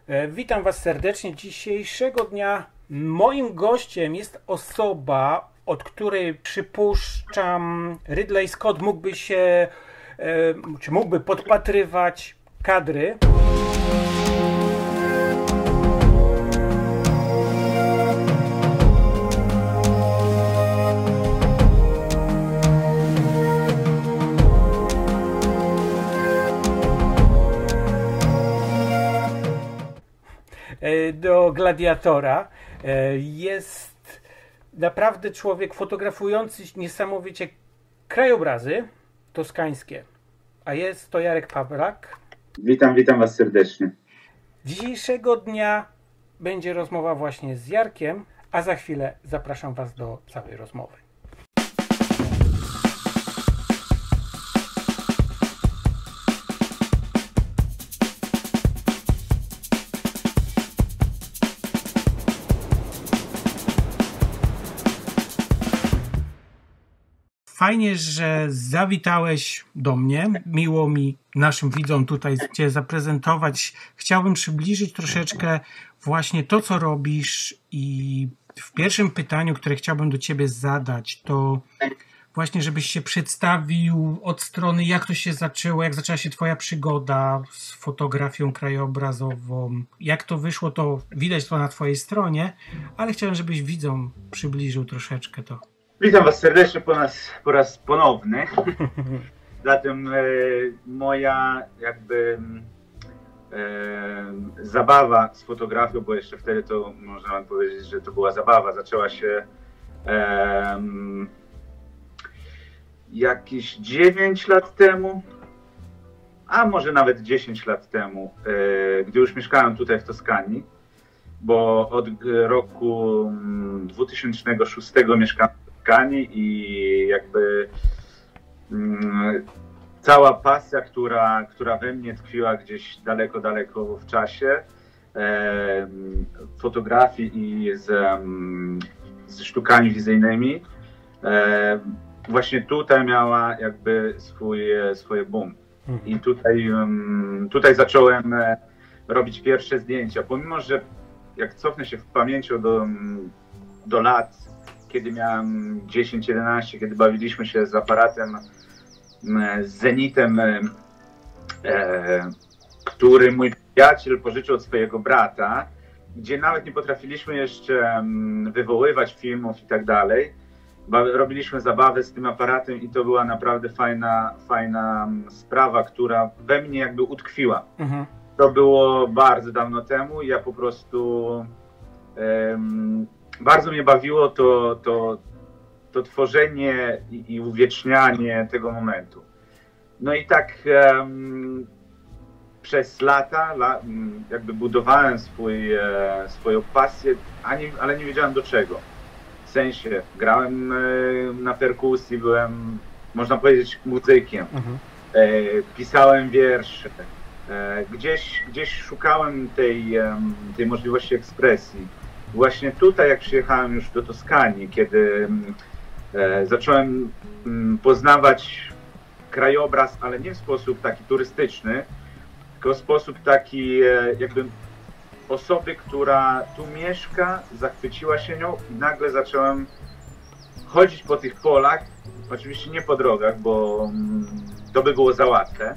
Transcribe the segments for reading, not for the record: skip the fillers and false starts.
Witam Was serdecznie. Dzisiejszego dnia moim gościem jest osoba, od której przypuszczam Ridley Scott mógłby się, czy mógłby podpatrywać kadry. Do Gladiatora. Jest naprawdę człowiek fotografujący niesamowicie krajobrazy toskańskie. A jest to Jarek Pawlak. Witam Was serdecznie. Dzisiejszego dnia będzie rozmowa właśnie z Jarkiem, a za chwilę zapraszam Was do całej rozmowy. Fajnie, że zawitałeś do mnie. Miło mi naszym widzom tutaj Cię zaprezentować. Chciałbym przybliżyć troszeczkę właśnie to, co robisz, i w pierwszym pytaniu, które chciałbym do Ciebie zadać, to właśnie, żebyś się przedstawił od strony, jak to się zaczęło, jak zaczęła się Twoja przygoda z fotografią krajobrazową. Jak to wyszło, to widać to na Twojej stronie, ale chciałem, żebyś widzom przybliżył troszeczkę to. Witam Was serdecznie po raz ponowny. Zatem moja zabawa z fotografią, bo jeszcze wtedy to można powiedzieć, że to była zabawa, zaczęła się jakieś 9 lat temu, a może nawet 10 lat temu, gdy już mieszkałem tutaj w Toskanii, bo od roku 2006 mieszkam i cała pasja, która we mnie tkwiła gdzieś daleko w czasie, fotografii i z sztukami wizyjnymi, właśnie tutaj miała swoje boom. I tutaj zacząłem robić pierwsze zdjęcia, pomimo że jak cofnę się w pamięcią do lat, kiedy miałem 10-11, kiedy bawiliśmy się z aparatem, z Zenitem, który mój przyjaciel pożyczył od swojego brata, gdzie nawet nie potrafiliśmy jeszcze wywoływać filmów i tak dalej. Robiliśmy zabawę z tym aparatem i to była naprawdę fajna sprawa, która we mnie utkwiła. Mhm. To było bardzo dawno temu i ja po prostu bardzo mnie bawiło to tworzenie i uwiecznianie tego momentu. No i tak przez lata budowałem swoją pasję, ale nie wiedziałem do czego. W sensie grałem na perkusji, byłem, można powiedzieć, muzykiem. Mhm. Pisałem wiersze. Gdzieś szukałem tej możliwości ekspresji. Właśnie tutaj, jak przyjechałem już do Toskanii, kiedy zacząłem poznawać krajobraz, ale nie w sposób taki turystyczny, tylko w sposób taki osoby, która tu mieszka, zachwyciła się nią i nagle zacząłem chodzić po tych polach, oczywiście nie po drogach, bo to by było za łatwe,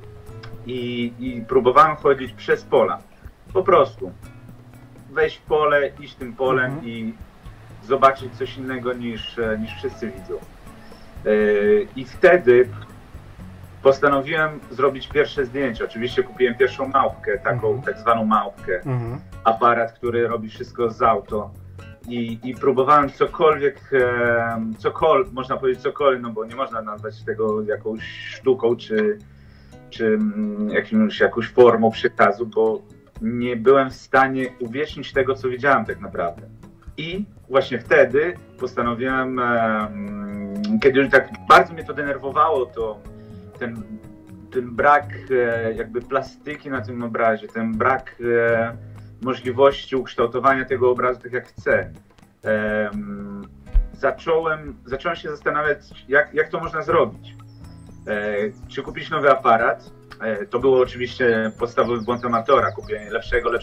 i próbowałem chodzić przez pola, po prostu. Wejść w pole, iść tym polem i zobaczyć coś innego niż wszyscy widzą. I wtedy postanowiłem zrobić pierwsze zdjęcie. Oczywiście kupiłem pierwszą małpkę, taką tak zwaną małpkę, aparat, który robi wszystko z auto. I próbowałem cokolwiek, można powiedzieć cokolwiek, no bo nie można nazwać tego jakąś sztuką czy jakąś formą przekazu, bo nie byłem w stanie uwiecznić tego, co widziałem tak naprawdę. I właśnie wtedy postanowiłem, kiedy już tak bardzo mnie to denerwowało, ten brak plastyki na tym obrazie, ten brak możliwości ukształtowania tego obrazu tak jak chcę. Zacząłem się zastanawiać, jak to można zrobić. Czy kupić nowy aparat, To było oczywiście podstawowy błąd amatora, kupienie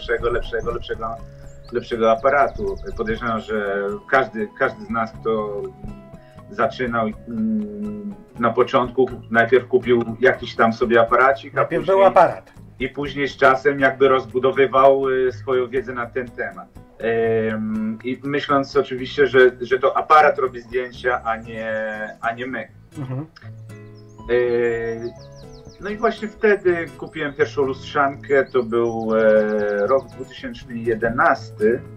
lepszego aparatu. Podejrzewam, że każdy z nas, kto zaczynał na początku, najpierw kupił jakiś tam sobie aparacik, najpierw był aparat. I później z czasem jakby rozbudowywał swoją wiedzę na ten temat. I myśląc oczywiście, że to aparat robi zdjęcia, a nie my. Mhm. No i właśnie wtedy kupiłem pierwszą lustrzankę, to był rok 2011,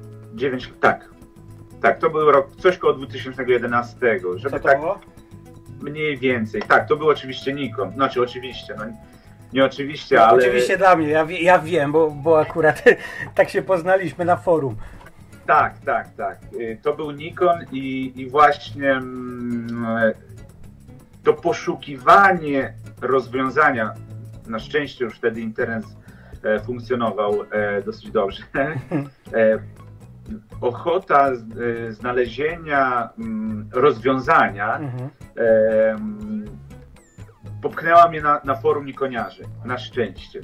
tak, to był rok, coś koło 2011, żeby co to tak było? Mniej więcej, tak, to był oczywiście Nikon, znaczy oczywiście, no nie oczywiście, no, ale... Oczywiście dla mnie, ja wiem, bo akurat tak się poznaliśmy na forum. Tak, to był Nikon i właśnie to poszukiwanie rozwiązania, na szczęście już wtedy internet funkcjonował dosyć dobrze, ochota znalezienia rozwiązania popchnęła mnie na forum Nikoniarzy, na szczęście.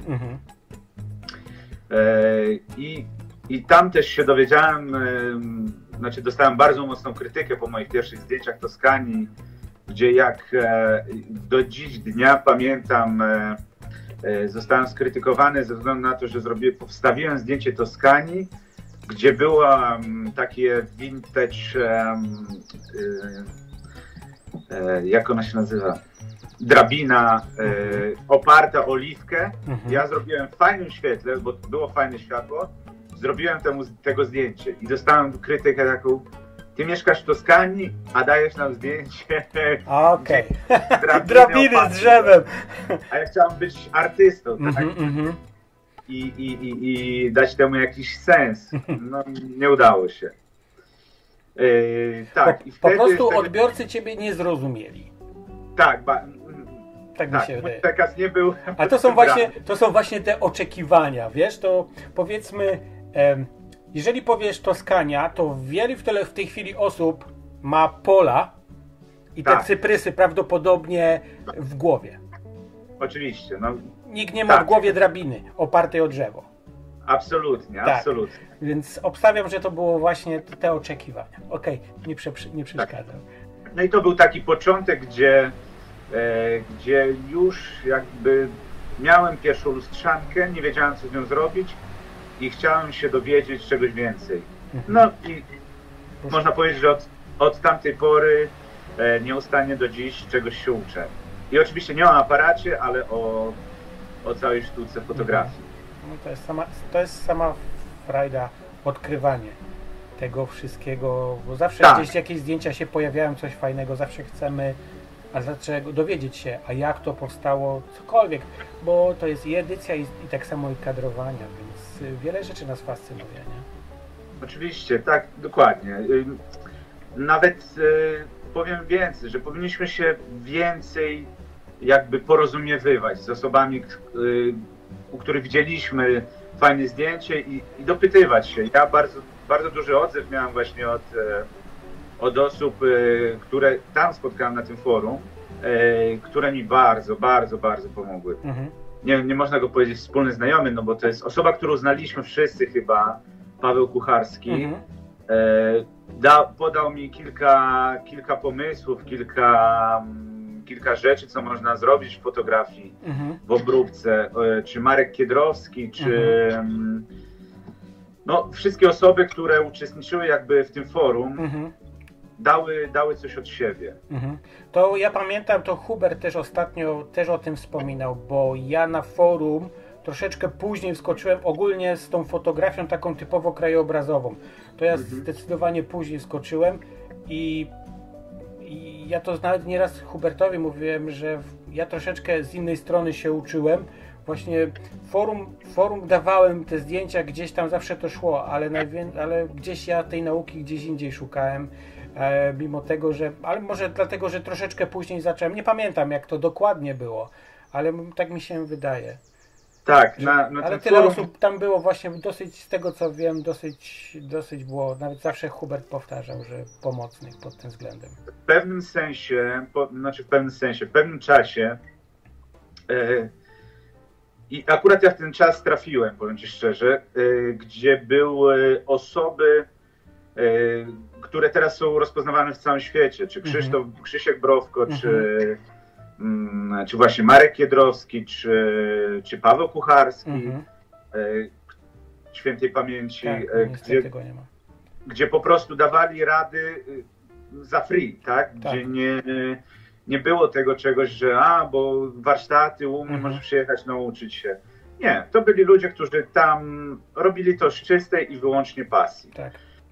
I tam też się dowiedziałem, znaczy dostałem bardzo mocną krytykę po moich pierwszych zdjęciach Toskanii, gdzie jak do dziś dnia pamiętam, zostałem skrytykowany ze względu na to, że wstawiłem zdjęcie Toskanii, gdzie była takie vintage, jak ona się nazywa? Drabina oparta o oliwkę. Ja zrobiłem w fajnym świetle, bo było fajne światło, zrobiłem tego zdjęcie i dostałem krytykę taką: ty mieszkasz w Toskanii, a dajesz nam zdjęcie drabiny z drzewem. A ja chciałem być artystą, tak? I dać temu jakiś sens. No nie udało się. Tak, po prostu odbiorcy ciebie nie zrozumieli. Tak, tak mi się wydaje. Przekaz nie był. A to są właśnie te oczekiwania, wiesz, to powiedzmy, jeżeli powiesz Toskania, to wielu w tej chwili osób ma pola i te cyprysy prawdopodobnie w głowie. Oczywiście. No, nikt nie ma w głowie drabiny opartej o drzewo. Absolutnie, tak. absolutnie. Więc obstawiam, że to było właśnie te oczekiwania. Okej, nie przeszkadzam. Tak. No i to był taki początek, gdzie już jakby miałem pierwszą lustrzankę, nie wiedziałem, co z nią zrobić i chciałem się dowiedzieć czegoś więcej. No i można powiedzieć, że od tamtej pory nieustannie do dziś czegoś się uczę. I oczywiście nie o aparacie, ale o całej sztuce fotografii. No to jest sama frajda, odkrywanie tego wszystkiego, bo zawsze gdzieś jakieś zdjęcia się pojawiają, coś fajnego, zawsze chcemy, a dlaczego dowiedzieć się, a jak to powstało, cokolwiek, bo to jest i edycja i tak samo i kadrowania, więc wiele rzeczy nas fascynuje, nie? Oczywiście, tak, dokładnie. Nawet powiem więcej, że powinniśmy się więcej jakby porozumiewać z osobami, u których widzieliśmy fajne zdjęcie i dopytywać się. Ja bardzo duży odzew miałem właśnie od osób, które tam spotkałem na tym forum, które mi bardzo pomogły. Nie można go powiedzieć wspólny znajomy, no bo to jest osoba, którą znaliśmy wszyscy chyba, Paweł Kucharski. Podał mi kilka pomysłów, kilka rzeczy, co można zrobić w fotografii, w obróbce, czy Marek Kiedrowski, czy no, wszystkie osoby, które uczestniczyły jakby w tym forum, dały coś od siebie. To ja pamiętam, to Hubert też ostatnio o tym wspominał, bo ja na forum troszeczkę później wskoczyłem ogólnie z tą fotografią taką typowo krajobrazową. To ja zdecydowanie później wskoczyłem i ja to nawet nieraz Hubertowi mówiłem, że ja troszeczkę z innej strony się uczyłem. Właśnie forum dawałem te zdjęcia, gdzieś tam zawsze to szło, ale gdzieś ja tej nauki gdzieś indziej szukałem, mimo tego, ale może dlatego, że troszeczkę później zacząłem, nie pamiętam jak to dokładnie było, ale tak mi się wydaje. Tak, ale tyle osób tam było właśnie dosyć, z tego co wiem, dosyć było, nawet zawsze Hubert powtarzał, że pomocnych pod tym względem. W pewnym sensie, w pewnym czasie I akurat ja w ten czas trafiłem, powiem ci szczerze, gdzie były osoby, które teraz są rozpoznawane w całym świecie, czy Krzysiek Browko, czy właśnie Marek Kiedrowski, czy Paweł Kucharski, świętej pamięci, tak, tego nie ma. Gdzie po prostu dawali rady za free, tak? Gdzie nie było tego czegoś, że bo warsztaty u mnie możesz przyjechać, nauczyć się. Nie, to byli ludzie, którzy tam robili to z czystej i wyłącznie pasji. Tak.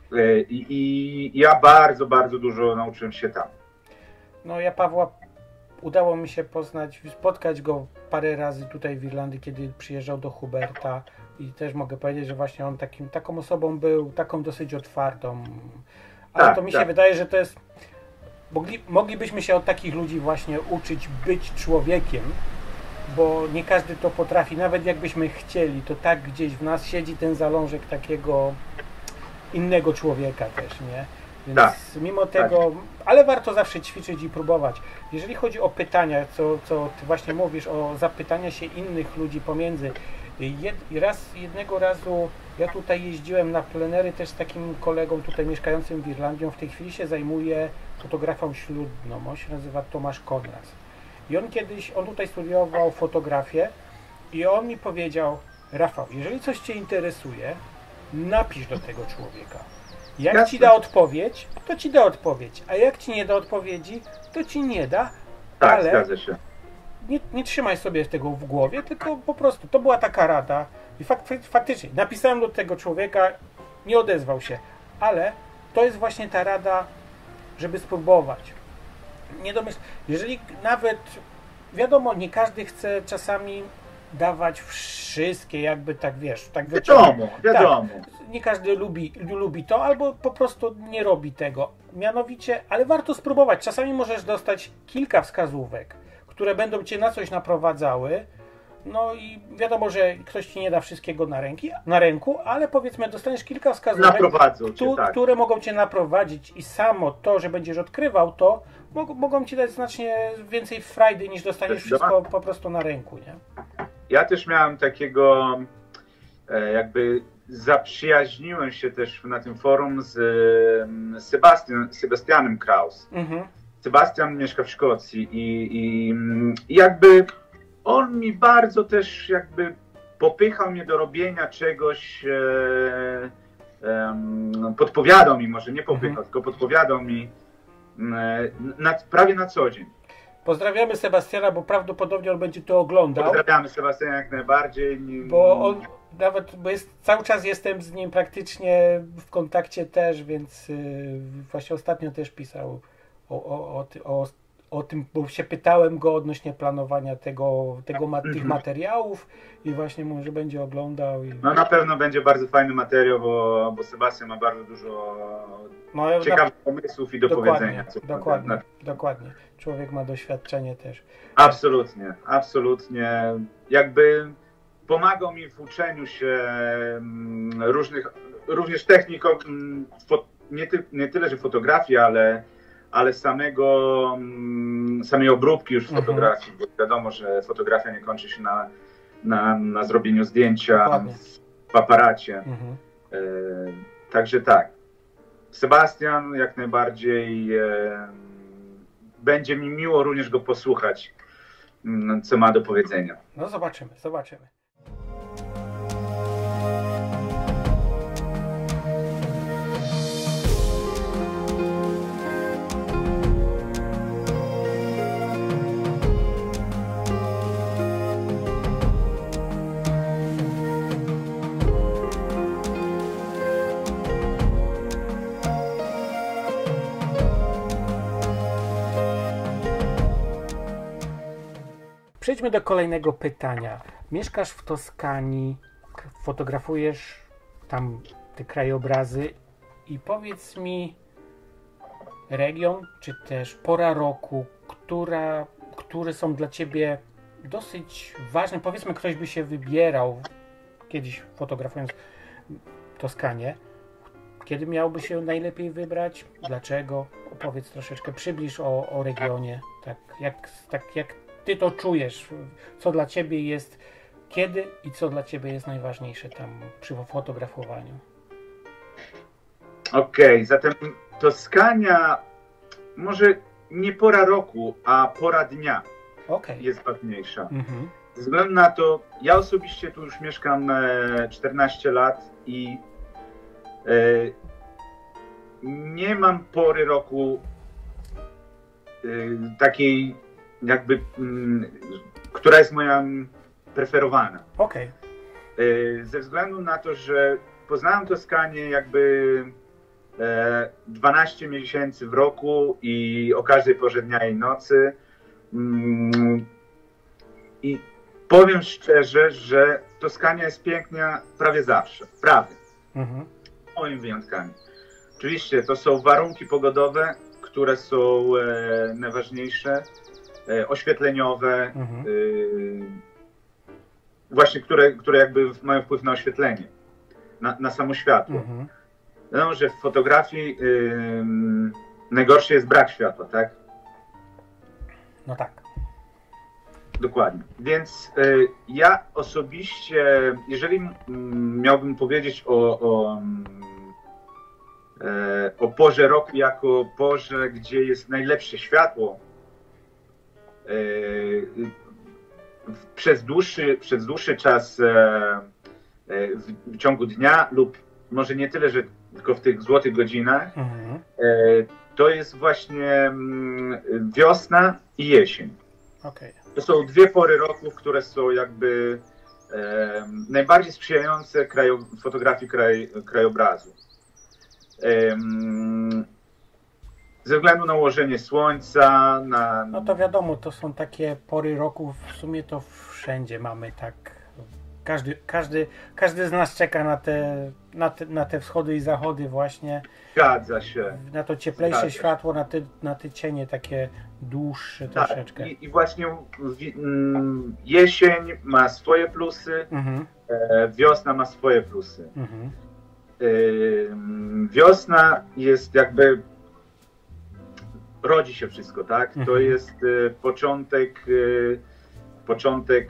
I ja bardzo, bardzo dużo nauczyłem się tam. No ja Pawła udało mi się poznać, spotkać go parę razy tutaj w Irlandii, kiedy przyjeżdżał do Huberta i też mogę powiedzieć, że właśnie on taką osobą był, taką dosyć otwartą. Ale to mi się wydaje, że to jest... Moglibyśmy się od takich ludzi właśnie uczyć być człowiekiem, bo nie każdy to potrafi, nawet jakbyśmy chcieli, to tak gdzieś w nas siedzi ten zalążek takiego innego człowieka też, nie? Więc mimo tego, ale warto zawsze ćwiczyć i próbować. Jeżeli chodzi o pytania, co ty właśnie mówisz, o zapytania się innych ludzi pomiędzy. Jednego razu ja tutaj jeździłem na plenery też z takim kolegą tutaj mieszkającym w Irlandii. On w tej chwili się zajmuje fotografią ślubną. On się nazywa Tomasz Konras. I on tutaj studiował fotografię i on mi powiedział: Rafał, jeżeli coś cię interesuje, napisz do tego człowieka. Jak ci da odpowiedź, to ci da odpowiedź, a jak ci nie da odpowiedzi, to ci nie da, tak, ale zgadza się. Nie trzymaj sobie tego w głowie, tylko po prostu to była taka rada i faktycznie napisałem do tego człowieka, nie odezwał się, ale to jest właśnie ta rada, żeby spróbować. Jeżeli nawet, wiadomo, nie każdy chce czasami dawać wszystkie, jakby tak, wiesz, tak wiadomo. Tak, nie każdy lubi to, albo po prostu nie robi tego. Mianowicie, ale warto spróbować. Czasami możesz dostać kilka wskazówek, które będą cię na coś naprowadzały. No i wiadomo, że ktoś ci nie da wszystkiego na ręku, ale powiedzmy, dostaniesz kilka wskazówek, które mogą cię naprowadzić i samo to, że będziesz odkrywał to, mogą ci dać znacznie więcej frajdy, niż dostaniesz wszystko po prostu na ręku, nie? Ja też miałem takiego, jakby zaprzyjaźniłem się też na tym forum z Sebastianem Kraus. Sebastian mieszka w Szkocji i jakby on mi bardzo też jakby popychał mnie do robienia czegoś, podpowiadał mi, może nie popychał, tylko podpowiadał mi prawie na co dzień. Pozdrawiamy Sebastiana, bo prawdopodobnie on będzie to oglądał. Pozdrawiamy Sebastiana jak najbardziej. Bo on cały czas jestem z nim praktycznie w kontakcie też, więc właśnie ostatnio też pisał o tym, bo się pytałem go odnośnie planowania tych materiałów i właśnie mówię, że będzie oglądał. No na pewno będzie bardzo fajny materiał, bo Sebastian ma bardzo dużo ciekawych pomysłów i do powiedzenia. Dokładnie. Człowiek ma doświadczenie też. Absolutnie. Jakby pomagał mi w uczeniu się również technik, nie tyle, że fotografii, ale samej obróbki już fotografii, bo wiadomo, że fotografia nie kończy się na zrobieniu zdjęcia w aparacie. Także tak. Sebastian jak najbardziej będzie mi miło również go posłuchać, co ma do powiedzenia. No zobaczymy. Przejdźmy do kolejnego pytania. Mieszkasz w Toskanii, fotografujesz tam te krajobrazy i powiedz mi region, czy też pora roku, które są dla ciebie dosyć ważne. Powiedzmy, ktoś by się wybierał kiedyś fotografując Toskanię. Kiedy miałby się najlepiej wybrać? Dlaczego? Opowiedz troszeczkę, przybliż o regionie. Tak jak ty to czujesz, co dla ciebie jest Kiedy i co dla Ciebie jest najważniejsze tam przy fotografowaniu? Okej, zatem Toskania może nie pora roku, a pora dnia jest ważniejsza. Mhm. Ze względu na to, ja osobiście tu już mieszkam 14 lat i nie mam pory roku takiej jakby, która jest moja preferowana. Okej. Ze względu na to, że poznałem Toskanię jakby 12 miesięcy w roku i o każdej porze dnia i nocy. I powiem szczerze, że Toskania jest piękna prawie zawsze. Prawie. Mhm. Moimi wyjątkami. Oczywiście to są warunki pogodowe, które są najważniejsze, oświetleniowe, właśnie które jakby mają wpływ na oświetlenie, na samo światło. Wiadomo, że w fotografii najgorszy jest brak światła, tak? No tak. Dokładnie. Więc ja osobiście, jeżeli miałbym powiedzieć o porze roku jako porze, gdzie jest najlepsze światło, przez dłuższy czas w ciągu dnia lub może nie tyle, że tylko w tych złotych godzinach, to jest właśnie wiosna i jesień. Okay. To są dwie pory roku, które są jakby najbardziej sprzyjające fotografii krajobrazu. Ze względu na ułożenie słońca, No to wiadomo, to są takie pory roku, w sumie to wszędzie mamy tak. Każdy z nas czeka na te wschody i zachody właśnie. Zgadza się. Na to cieplejsze światło, na te cienie takie dłuższe troszeczkę. Tak, i właśnie jesień ma swoje plusy, wiosna ma swoje plusy. Wiosna jest jakby, rodzi się wszystko, tak? To jest początek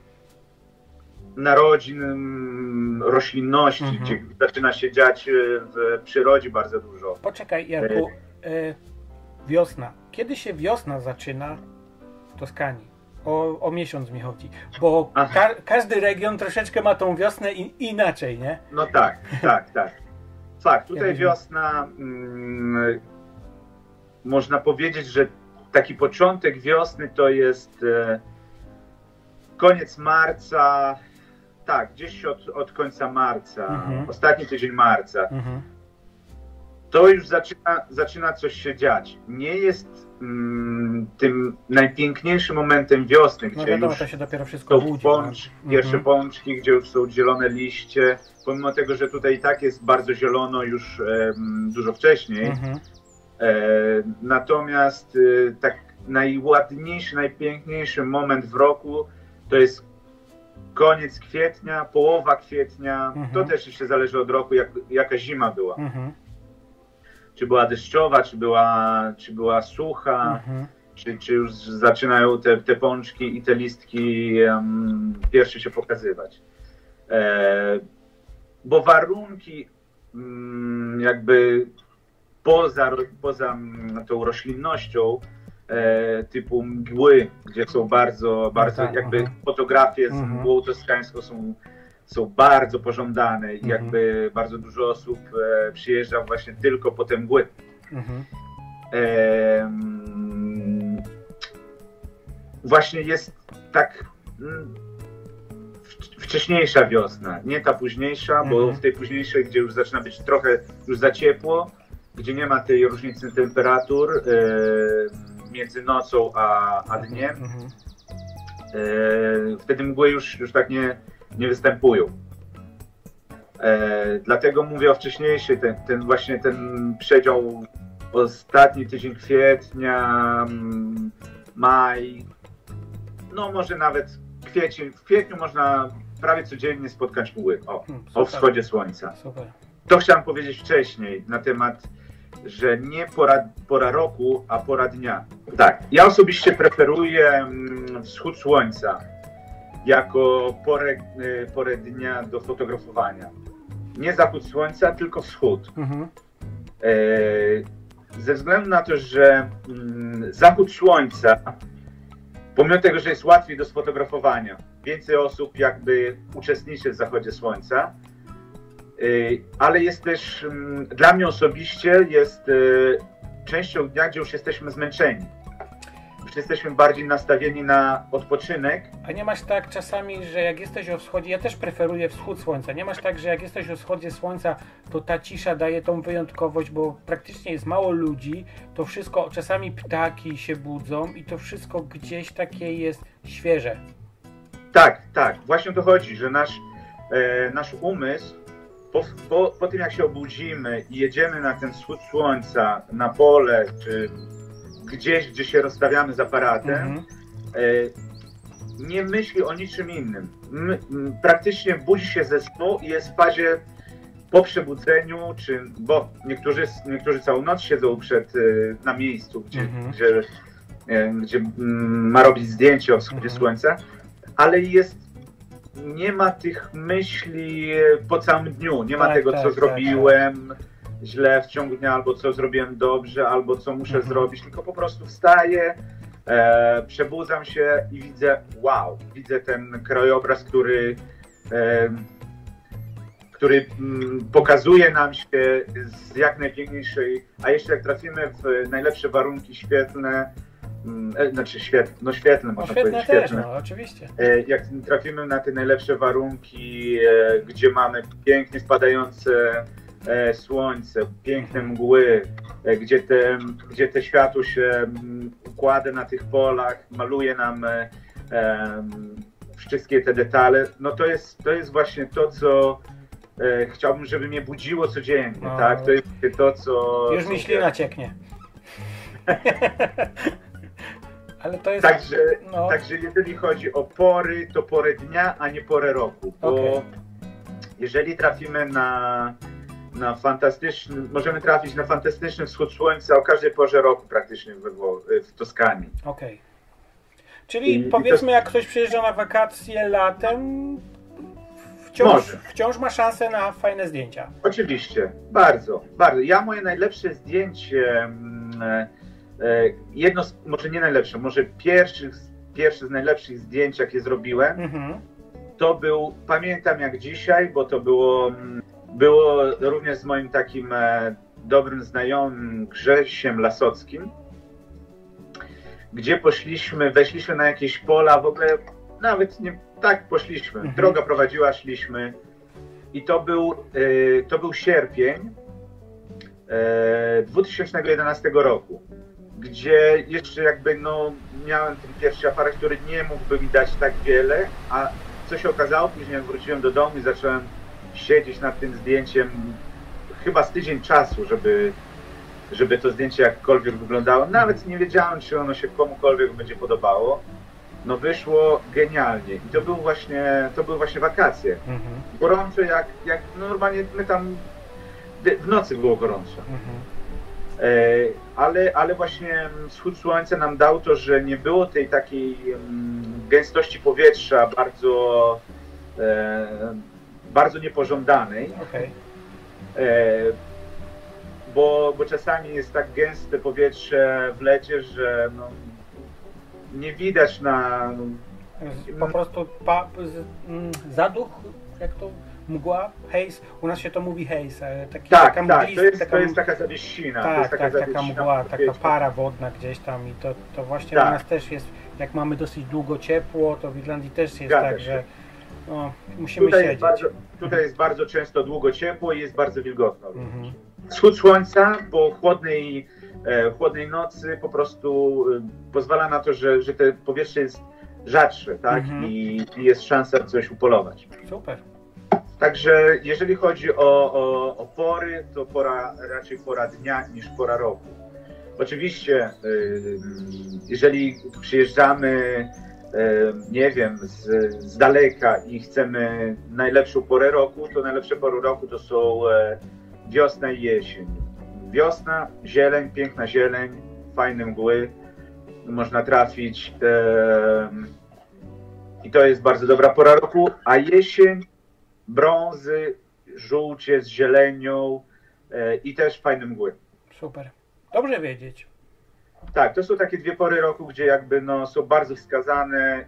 narodzin, roślinności, gdzie zaczyna się dziać w przyrodzie bardzo dużo. Poczekaj, Jarku, wiosna. Kiedy się wiosna zaczyna w Toskanii? O miesiąc mi chodzi, bo każdy region troszeczkę ma tą wiosnę inaczej, nie? No tak. Fakt, tutaj wiosna, można powiedzieć, że taki początek wiosny to jest koniec marca, tak, gdzieś od końca marca, ostatni tydzień marca. To już zaczyna coś się dziać. Nie jest tym najpiękniejszym momentem wiosny, gdzie wiadomo, już to się dopiero wszystko budzi. Pierwsze pączki, gdzie już są zielone liście, pomimo tego, że tutaj i tak jest bardzo zielono już dużo wcześniej. Natomiast tak najładniejszy, najpiękniejszy moment w roku to jest koniec kwietnia, połowa kwietnia. To też jeszcze zależy od roku, jaka zima była. Czy była deszczowa, czy była sucha, czy już zaczynają te pączki i te listki pierwsze się pokazywać. Bo warunki jakby poza tą roślinnością typu mgły, gdzie są bardzo jakby fotografie z mgłą toskańską są bardzo pożądane i jakby bardzo dużo osób przyjeżdża właśnie tylko po te mgły. Właśnie jest tak wcześniejsza wiosna, nie ta późniejsza, bo w tej późniejszej, gdzie już zaczyna być trochę już za ciepło, gdzie nie ma tej różnicy temperatur między nocą a dniem, wtedy mgły już tak nie występują. Dlatego mówię o wcześniejszej, ten przedział ostatni tydzień kwietnia, maj, no może nawet kwiecień. W kwietniu można prawie codziennie spotkać mgły o wschodzie słońca. Super. To chciałem powiedzieć wcześniej na temat, że nie pora roku, a pora dnia. Tak, ja osobiście preferuję wschód słońca. jako porę dnia do fotografowania. Nie zachód słońca, tylko wschód. Ze względu na to, że zachód słońca, pomimo tego, że jest łatwiej do sfotografowania, więcej osób jakby uczestniczy w zachodzie słońca, ale jest też, dla mnie osobiście jest częścią dnia, gdzie już jesteśmy zmęczeni. Już jesteśmy bardziej nastawieni na odpoczynek. A nie masz tak czasami, że jak jesteś o wschodzie, ja też preferuję wschód słońca, nie masz tak, że jak jesteś o wschodzie słońca, to ta cisza daje tą wyjątkowość, bo praktycznie jest mało ludzi, to wszystko, czasami ptaki się budzą i to wszystko gdzieś takie jest świeże. Tak, właśnie o to chodzi, że nasz umysł po tym jak się obudzimy i jedziemy na ten wschód słońca, na pole, czy gdzieś, gdzie się rozstawiamy z aparatem, nie myśli o niczym innym. Praktycznie budzi się ze snu i jest w fazie po przebudzeniu, bo niektórzy całą noc siedzą na miejscu, gdzie ma robić zdjęcie o wschodzie słońca, ale nie ma tych myśli po całym dniu, nie ma tego, co zrobiłem źle w ciągu dnia, albo co zrobiłem dobrze, albo co muszę zrobić, tylko po prostu wstaję, przebudzam się i widzę ten krajobraz, który pokazuje nam się z jak najpiękniejszej, a jeszcze jak trafimy w najlepsze warunki świetlne, świetlne, można powiedzieć, też, no, oczywiście. Jak trafimy na te najlepsze warunki, gdzie mamy pięknie spadające słońce, piękne mgły, gdzie te światło się układa na tych polach, maluje nam wszystkie te detale, no to jest właśnie to, co chciałbym, żeby mnie budziło codziennie, tak? To jest to, co... Już mi ślina cieknie. Ale to jest... Także jeżeli chodzi o pory, to porę dnia, a nie porę roku, bo jeżeli trafimy na fantastyczny, możemy trafić na fantastyczny wschód słońca o każdej porze roku praktycznie w Toskanii. Okej. Czyli powiedzmy, jak ktoś przyjeżdża na wakacje latem, wciąż ma szansę na fajne zdjęcia. Oczywiście, bardzo, bardzo. Ja moje najlepsze zdjęcie, może nie najlepsze, może pierwsze z najlepszych zdjęć, jakie zrobiłem, to był, pamiętam jak dzisiaj, bo to było również z moim takim dobrym znajomym Grzesiem Lasockim, gdzie weszliśmy na jakieś pola, w ogóle nawet nie tak poszliśmy, droga prowadziła, szliśmy i to był sierpień 2011 roku, gdzie jeszcze jakby miałem ten pierwszy aparat, który nie mógłby mi dać tak wiele, a co się okazało, później jak wróciłem do domu i zacząłem siedzieć nad tym zdjęciem chyba z tydzień czasu, żeby to zdjęcie jakkolwiek wyglądało. Nawet nie wiedziałem, czy ono się komukolwiek będzie podobało. No wyszło genialnie i to były właśnie wakacje. Gorąco jak normalnie my tam w nocy było gorąco. Ale właśnie wschód słońca nam dał to, że nie było tej takiej gęstości powietrza bardzo niepożądanej, bo czasami jest tak gęste powietrze w lecie, że nie widać po prostu zaduch, jak to mgła, haze, u nas się to mówi haze, to jest taka zawieścina. Taka mgła, taka para wodna gdzieś tam i to właśnie u nas też jest, jak mamy dosyć długo ciepło, to w Irlandii też jest tak, że musimy siedzieć. Tutaj jest bardzo często długo ciepło i jest bardzo wilgotno. Wschód słońca po chłodnej nocy po prostu pozwala na to, że to powietrze jest rzadsze, tak? I jest szansa coś upolować. Super. Także jeżeli chodzi o pory, to raczej pora dnia niż pora roku. Oczywiście, jeżeli przyjeżdżamy, nie wiem, z daleka i chcemy najlepszą porę roku, to najlepsze pory roku to są wiosna i jesień. Wiosna, zieleń, piękna zieleń, fajne mgły, można trafić I to jest bardzo dobra pora roku, a jesień, brązy, żółcie z zielenią i też fajne mgły. Super. Dobrze wiedzieć. Tak, to są takie dwie pory roku, gdzie jakby no, są bardzo wskazane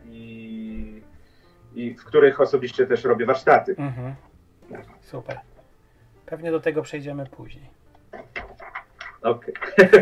i w których osobiście też robię warsztaty. Mhm. Super. Pewnie do tego przejdziemy później. Okej.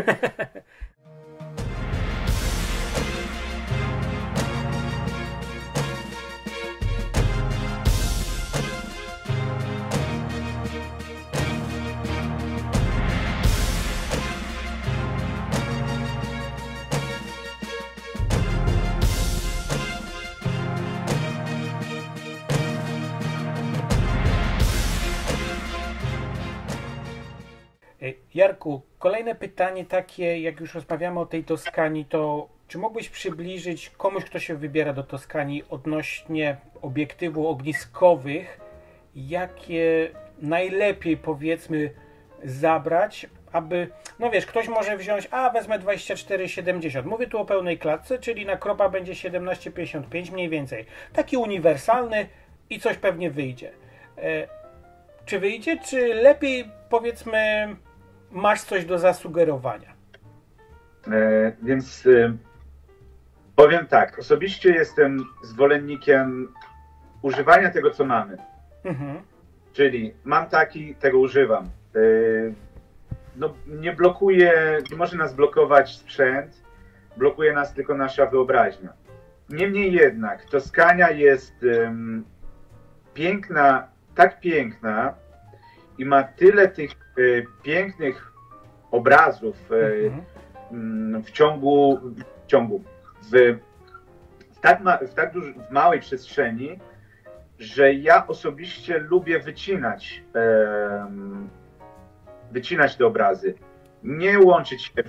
Jarku, kolejne pytanie takie, jak już rozmawiamy o tej Toskanii, to czy mógłbyś przybliżyć komuś, kto się wybiera do Toskanii odnośnie obiektywów ogniskowych, jakie najlepiej powiedzmy zabrać, aby, no wiesz, ktoś może wziąć, wezmę 24-70, mówię tu o pełnej klatce, czyli na kropa będzie 17,55 mniej więcej, taki uniwersalny i coś pewnie wyjdzie. Czy wyjdzie, czy lepiej powiedzmy masz coś do zasugerowania? Więc powiem tak, osobiście jestem zwolennikiem używania tego, co mamy. Mhm. Czyli mam taki, tego używam. No, nie blokuje, nie może nas blokować sprzęt, blokuje nas tylko nasza wyobraźnia. Niemniej jednak Toskania jest piękna, tak piękna i ma tyle tych pięknych obrazów w małej przestrzeni, że ja osobiście lubię wycinać te obrazy. Nie łączyć się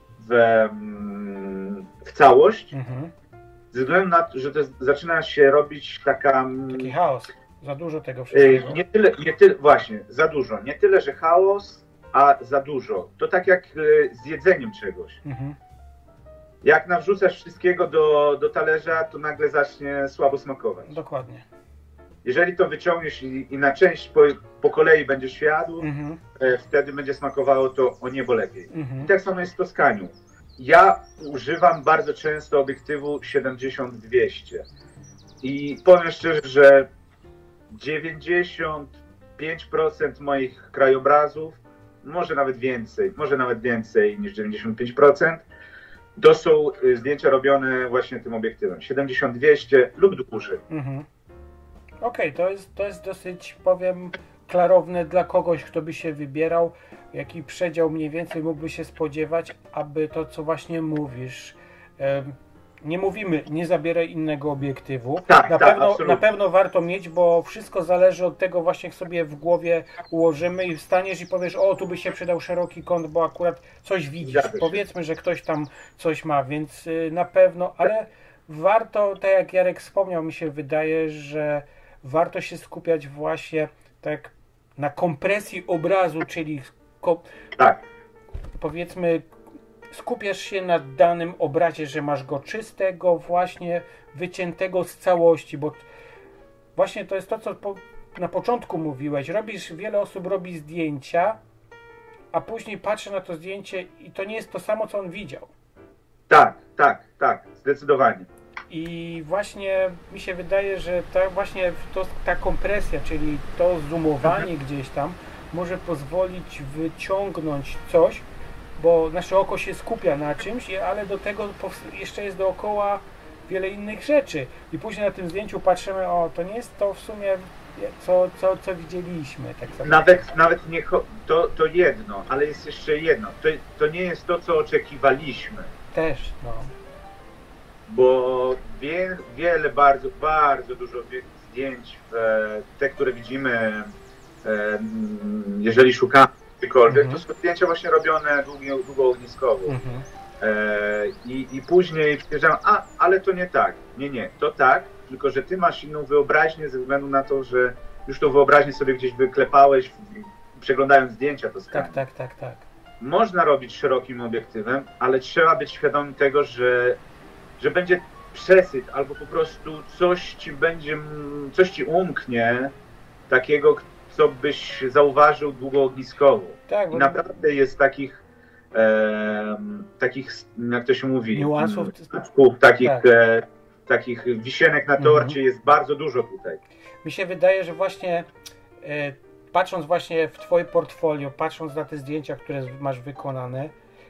w całość, ze względu na to, że to zaczyna się robić taki chaos. Za dużo tego wszystkiego. Nie tyle, właśnie, za dużo. Nie tyle, że chaos, a za dużo. To tak jak z jedzeniem czegoś. Jak nawrzucasz wszystkiego do talerza, to nagle zacznie słabo smakować. Dokładnie. Jeżeli to wyciągniesz i na część po kolei będziesz jadł, wtedy będzie smakowało to o niebo lepiej. I tak samo jest z Toskanią. Ja używam bardzo często obiektywu 70-200 i powiem szczerze, że 95% moich krajobrazów, może nawet więcej niż 95%, to są zdjęcia robione właśnie tym obiektywem 70-200 lub dłużej. Okej, to jest dosyć, powiem, klarowne dla kogoś, kto by się wybierał, jaki przedział mniej więcej mógłby się spodziewać, aby to, co właśnie mówisz, nie mówimy, nie zabieraj innego obiektywu. Na pewno warto mieć, bo wszystko zależy od tego właśnie, jak sobie w głowie ułożymy i wstaniesz i powiesz, tu by się przydał szeroki kąt, bo akurat coś widzisz. Powiedzmy, że ktoś tam coś ma, więc na pewno, ale warto, tak jak Jarek wspomniał, mi się wydaje, że warto się skupiać właśnie tak na kompresji obrazu, czyli powiedzmy skupiasz się na danym obrazie, że masz go czystego, właśnie wyciętego z całości, bo właśnie to jest to, co na początku mówiłeś. Wiele osób robi zdjęcia, a później patrzy na to zdjęcie i to nie jest to samo, co on widział. Tak, zdecydowanie. I właśnie mi się wydaje, że ta kompresja, czyli to zoomowanie gdzieś tam może pozwolić wyciągnąć coś, bo nasze oko się skupia na czymś, ale do tego jeszcze jest dookoła wiele innych rzeczy. I później na tym zdjęciu patrzymy, to nie jest to w sumie co widzieliśmy. Tak sobie. Nawet nie to jedno, ale jest jeszcze jedno. To nie jest to, co oczekiwaliśmy. Też, Bo wiele, bardzo, bardzo dużo zdjęć, te, które widzimy, jeżeli szukamy czegokolwiek, to są zdjęcia właśnie robione długoogniskowo. I później stwierdzam, ale to nie tak. Nie, to tak, tylko że ty masz inną wyobraźnię ze względu na to, że już tą wyobraźnię sobie gdzieś wyklepałeś, przeglądając zdjęcia Toskanii. Tak. Można robić szerokim obiektywem, ale trzeba być świadomym tego, że będzie przesyt, albo po prostu coś ci umknie takiego, co byś zauważył długoogniskowo. Tak, I naprawdę jest takich, jak to się mówi, niuansów, takich wisienek na torcie jest bardzo dużo tutaj. Mi się wydaje, że właśnie patrząc właśnie w twoje portfolio, patrząc na te zdjęcia, które masz wykonane,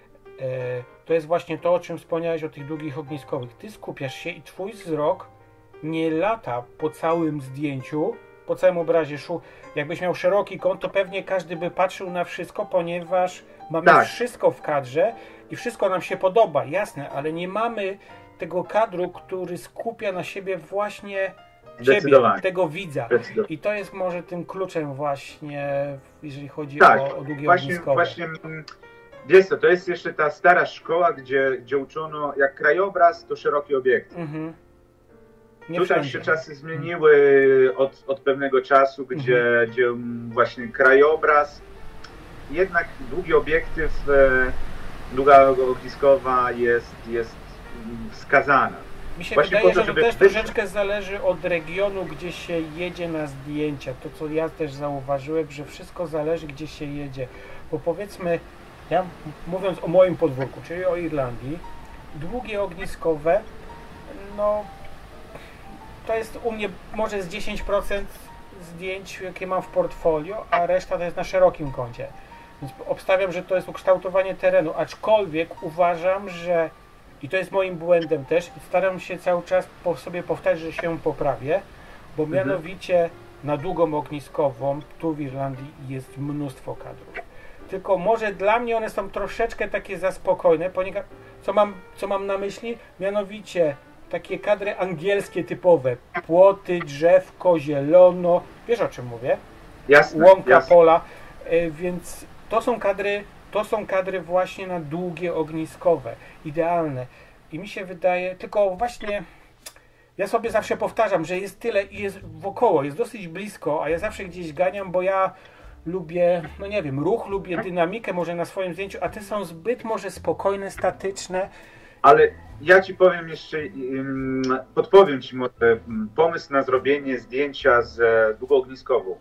to jest właśnie to, o czym wspomniałeś, o tych długich ogniskowych. Ty skupiasz się i twój wzrok nie lata po całym zdjęciu, po całym obrazie. Jakbyś miał szeroki kąt, to pewnie każdy by patrzył na wszystko, ponieważ mamy wszystko w kadrze i wszystko nam się podoba, jasne, ale nie mamy tego kadru, który skupia na siebie właśnie ciebie, tego widza. I to jest może tym kluczem właśnie, jeżeli chodzi o długie ogniskowe. Właśnie, wiesz co, to jest jeszcze ta stara szkoła, gdzie uczono, jak krajobraz, to szeroki obiektyw. Tutaj się czasy zmieniły od pewnego czasu, gdzie właśnie krajobraz, jednak długi obiektyw, długa ogniskowa jest wskazana. Mi się wydaje, że to też troszeczkę zależy od regionu, gdzie się jedzie na zdjęcia. To, co ja też zauważyłem, że wszystko zależy, gdzie się jedzie. Bo powiedzmy, ja mówiąc o moim podwórku, czyli o Irlandii, długie ogniskowe, no to jest u mnie może z 10% zdjęć, jakie mam w portfolio, a reszta to jest na szerokim kącie. Więc obstawiam, że to jest ukształtowanie terenu, aczkolwiek uważam, że i to jest moim błędem też i staram się cały czas sobie powtarzać, że się poprawię, bo mianowicie na długą ogniskową tu w Irlandii jest mnóstwo kadrów. Tylko może dla mnie one są troszeczkę takie za spokojne, ponieważ co mam na myśli? Mianowicie takie kadry angielskie typowe, płoty, drzewko, zielono, wiesz o czym mówię? Jasne, łąka, pola, więc to są kadry właśnie na długie ogniskowe, idealne. I mi się wydaje, tylko właśnie ja sobie zawsze powtarzam, że jest tyle i jest wokoło, jest dosyć blisko, a ja zawsze gdzieś ganiam, bo ja lubię, no nie wiem, ruch, lubię dynamikę może na swoim zdjęciu, a te są zbyt może spokojne, statyczne. Ale ja ci powiem jeszcze, podpowiem ci może pomysł na zrobienie zdjęcia z długoogniskową.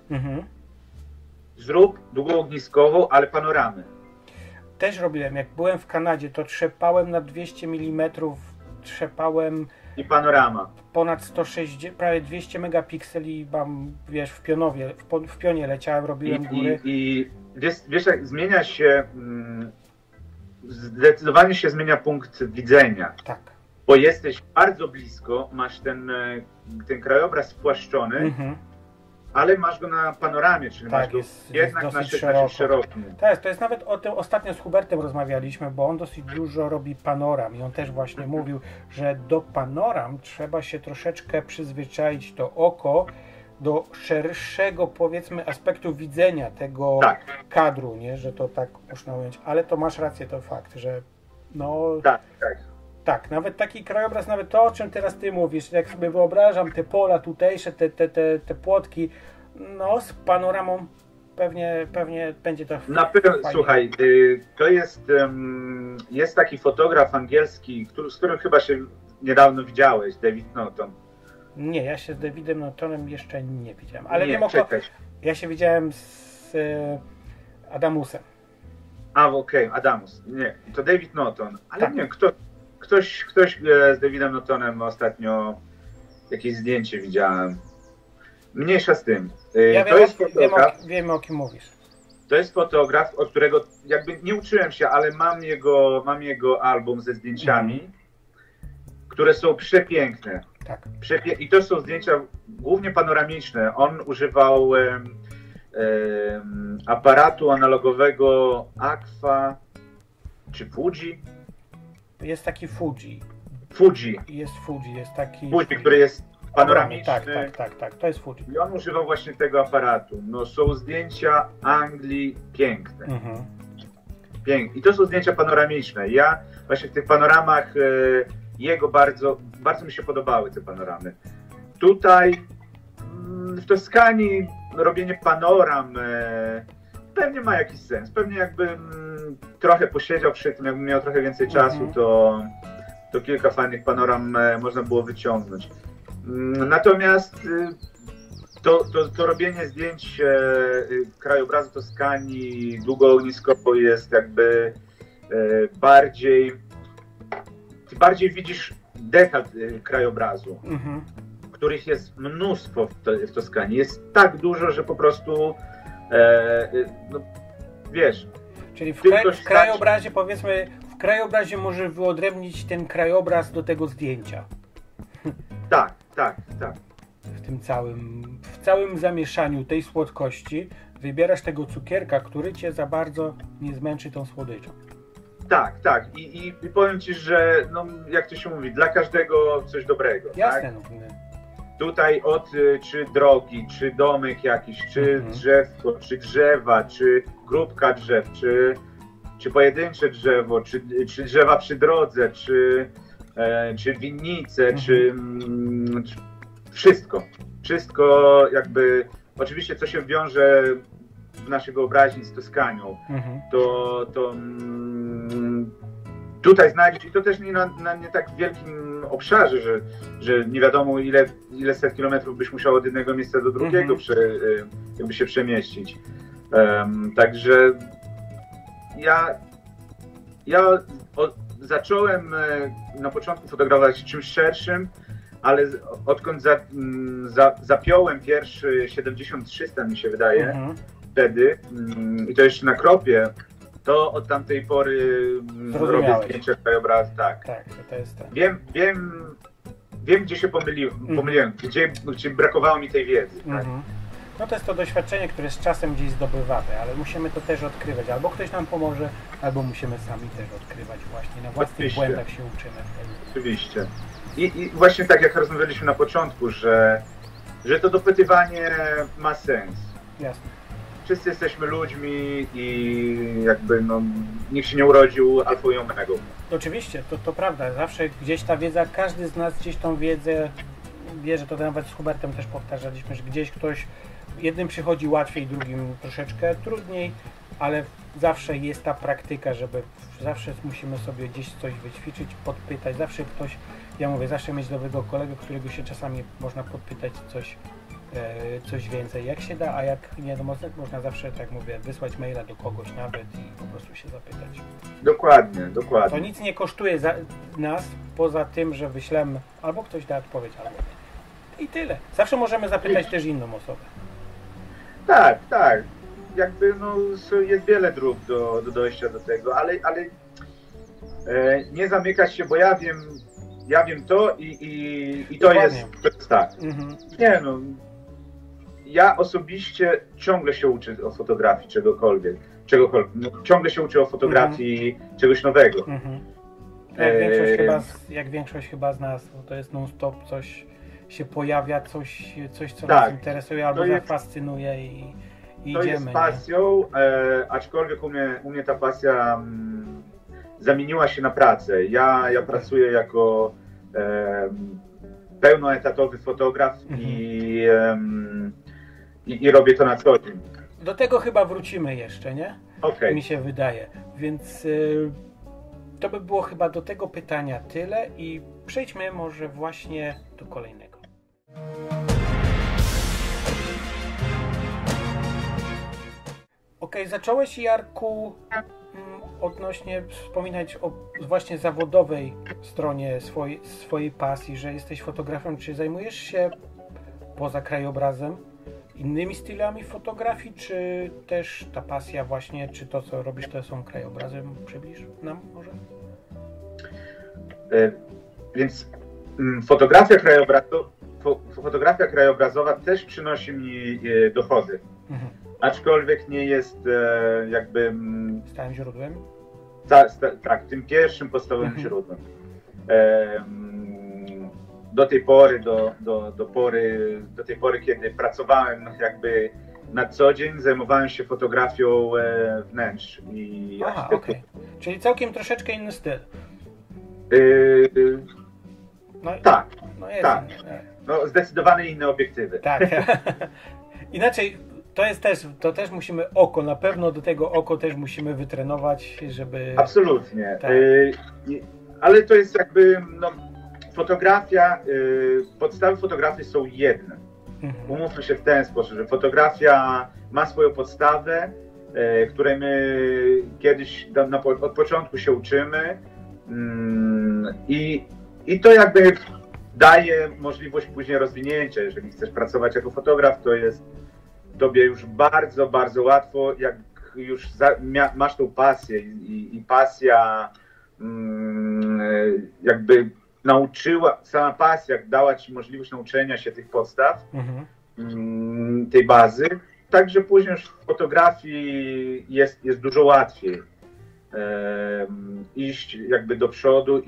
Zrób długoogniskową, ale panoramy. Też robiłem, jak byłem w Kanadzie, to trzepałem na 200 mm, trzepałem i panorama. Ponad 160, prawie 200 megapikseli, mam, wiesz, w pionie leciałem, robiłem góry. I wiesz, jak zmienia się, zdecydowanie się zmienia punkt widzenia. Tak. Bo jesteś bardzo blisko, masz ten krajobraz spłaszczony, ale masz go na panoramie, czyli tak, masz go jest jednak na szerokim. To jest nawet o tym ostatnio z Hubertem rozmawialiśmy, bo on dosyć dużo robi panoram i on też właśnie mówił, że do panoram trzeba się troszeczkę przyzwyczaić to oko do szerszego, powiedzmy, aspektu widzenia tego kadru, nie, że to tak można ująć, ale to masz rację, to fakt, że no... Tak, nawet taki krajobraz, nawet to, o czym teraz ty mówisz, jak sobie wyobrażam te pola tutejsze, te płotki, no z panoramą pewnie będzie to na pewno. Słuchaj, to jest taki fotograf angielski, z którym chyba się niedawno widziałeś, David Norton. Nie, ja się z Davidem Nortonem jeszcze nie widziałem, ale nie, wiem ja się widziałem z Adamusem. Okej, Adamus. Nie, to David Norton, ale tak. Nie, ktoś z Davidem Nortonem ostatnio jakieś zdjęcie widziałem. Mniejsza z tym. Ja wiem o kim mówisz. To jest fotograf, od którego jakby nie uczyłem się, ale mam jego album ze zdjęciami, które są przepiękne. Tak. I to są zdjęcia głównie panoramiczne. On używał aparatu analogowego Agfa czy Fuji. Jest taki Fuji. Jest taki... Fuji, który jest panoramiczny. Tak, to jest Fuji. I on używał właśnie tego aparatu. No, są zdjęcia Anglii piękne. Piękne. I to są zdjęcia panoramiczne. Ja właśnie w tych panoramach jego bardzo mi się podobały te panoramy. Tutaj w Toskanii robienie panoram pewnie ma jakiś sens. Pewnie jakbym trochę posiedział przy tym, jakbym miał trochę więcej czasu, to kilka fajnych panoram można było wyciągnąć. Natomiast to robienie zdjęć krajobrazu Toskanii długoogniskowo jest jakby bardziej widzisz detal krajobrazu, których jest mnóstwo w Toskanii. Jest tak dużo, że po prostu no, wiesz. Czyli w krajobrazie, powiedzmy, w krajobrazie może wyodrębnić ten krajobraz do tego zdjęcia. Tak. W całym zamieszaniu tej słodkości wybierasz tego cukierka, który cię za bardzo nie zmęczy tą słodyczą. Tak. I powiem ci, że no, jak to się mówi, dla każdego coś dobrego. Jasne. Tak? No. Tutaj czy drogi, czy domek jakiś, czy drzewko, czy drzewa, czy grupka drzew, czy pojedyncze drzewo, czy drzewa przy drodze, czy winnice, czy wszystko jakby, oczywiście co się wiąże w naszej wyobraźni z Toskanią, to tutaj znajdziesz, i to też nie na nie tak wielkim obszarze, że nie wiadomo ile set kilometrów byś musiał od jednego miejsca do drugiego jakby się przemieścić. Także ja zacząłem na początku fotografować czymś szerszym, ale odkąd zapiąłem pierwszy 70-300, mi się wydaje, wtedy, i to jeszcze na kropie, to od tamtej pory robię zdjęcia krajobrazu. Tak, to jest tak. Wiem, gdzie się pomyliłem, gdzie brakowało mi tej wiedzy. Tak? No to jest to doświadczenie, które z czasem gdzieś zdobywamy, ale musimy to też odkrywać. Albo ktoś nam pomoże, albo musimy sami też odkrywać właśnie. Na własnych błędach się uczymy wtedy. Oczywiście. I właśnie tak jak rozmawialiśmy na początku, że to dopytywanie ma sens. Jasne. Wszyscy jesteśmy ludźmi i jakby no, nikt się nie urodził alfą i omegą. Oczywiście, to prawda. Zawsze gdzieś ta wiedza, każdy z nas gdzieś tą wiedzę bierze, to nawet z Hubertem też powtarzaliśmy, że gdzieś ktoś, jednym przychodzi łatwiej, drugim troszeczkę trudniej, ale zawsze jest ta praktyka, zawsze musimy sobie gdzieś coś wyćwiczyć, podpytać, zawsze ktoś, ja mówię, zawsze mieć dobrego kolegę, którego się czasami można podpytać coś więcej, jak się da, a jak nie, no można zawsze, tak mówię, wysłać maila do kogoś nawet i po prostu się zapytać. Dokładnie. To nic nie kosztuje nas, poza tym, że wyślemy, albo ktoś da odpowiedź, albo nie. I tyle. Zawsze możemy zapytać też inną osobę. Tak. Jakby no, jest wiele dróg do dojścia do tego, ale nie zamykać się, bo ja wiem to i to jest tak. Nie no, ja osobiście ciągle się uczę o fotografii czegokolwiek. No, ciągle się uczę o fotografii czegoś nowego. Jak większość chyba z nas, bo to jest non-stop, coś się pojawia, coś co nas interesuje albo fascynuje i idziemy. To jest pasją, aczkolwiek u mnie ta pasja zamieniła się na pracę. Ja pracuję jako pełnoetatowy fotograf i robię to na co dzień. Do tego chyba wrócimy jeszcze, nie? Okay. Mi się wydaje. Więc to by było chyba do tego pytania tyle i przejdźmy może właśnie do kolejnego. Okej, zacząłeś, Jarku, odnośnie wspominać o właśnie zawodowej stronie swojej pasji, że jesteś fotografem. Czy zajmujesz się poza krajobrazem innymi stylami fotografii, czy też ta pasja właśnie, czy to co robisz to są krajobrazy? Przybliż nam może? Więc fotografia krajobrazowa też przynosi mi dochody. Aczkolwiek nie jest jakby stałym źródłem? Tak, tym pierwszym podstawowym źródłem. Do tej pory, kiedy pracowałem jakby na co dzień, zajmowałem się fotografią wnętrz i architekturą. Okay. Czyli całkiem troszeczkę inny styl. Tak. No jest tak. Inny. No, zdecydowanie inne obiektywy. Tak. Inaczej to też musimy na pewno do tego oko też musimy wytrenować, żeby... Absolutnie. Tak. ale to jest jakby, no, fotografia, podstawy fotografii są jedne. Umówmy się w ten sposób, że fotografia ma swoją podstawę, której my kiedyś od początku się uczymy, i to jakby daje możliwość później rozwinięcia. Jeżeli chcesz pracować jako fotograf, to jest tobie już bardzo, bardzo łatwo, jak już masz tą pasję i pasja jakby sama pasja dała ci możliwość nauczenia się tych podstaw, tej bazy, także później już w fotografii jest dużo łatwiej iść jakby do przodu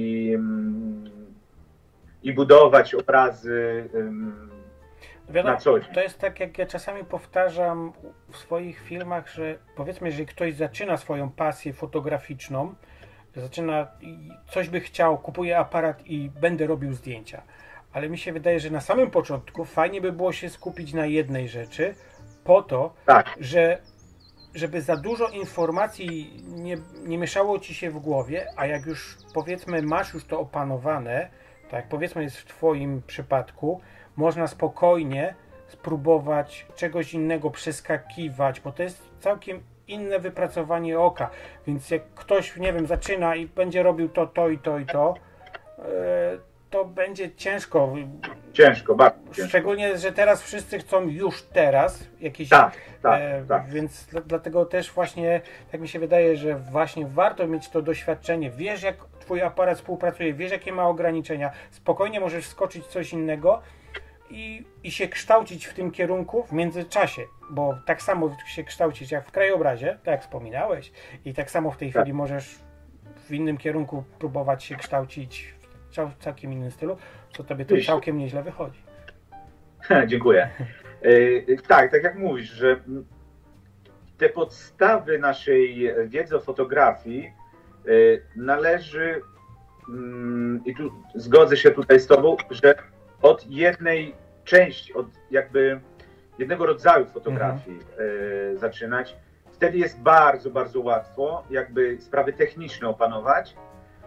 i budować obrazy na co dzień. To jest tak, jak ja czasami powtarzam w swoich filmach, że powiedzmy, jeżeli ktoś zaczyna swoją pasję fotograficzną, coś by chciał, kupuje aparat i będę robił zdjęcia. Ale mi się wydaje, że na samym początku fajnie by było się skupić na jednej rzeczy, po to, żeby za dużo informacji nie mieszało ci się w głowie, a jak już powiedzmy masz już to opanowane, tak jak powiedzmy jest w twoim przypadku, można spokojnie spróbować czegoś innego, przeskakiwać, bo to jest całkiem inne wypracowanie oka, więc jak ktoś, nie wiem, zaczyna i będzie robił to i to, to będzie ciężko. Ciężko, bardzo ciężko. Szczególnie, że teraz wszyscy chcą już teraz jakieś... Tak. Więc dlatego też właśnie, tak mi się wydaje, że właśnie warto mieć to doświadczenie. Wiesz, jak twój aparat współpracuje, wiesz, jakie ma ograniczenia. Spokojnie możesz wskoczyć w coś innego i się kształcić w tym kierunku w międzyczasie, bo tak samo się kształcić jak w krajobrazie, tak jak wspominałeś, i tak samo w tej chwili możesz w innym kierunku próbować się kształcić w całkiem innym stylu, co tobie to całkiem nieźle wychodzi. Dziękuję. Tak jak mówisz, że te podstawy naszej wiedzy o fotografii należy, i tu zgodzę się tutaj z tobą, że od jednej części, od jakby jednego rodzaju fotografii zaczynać. Wtedy jest bardzo, bardzo łatwo jakby sprawy techniczne opanować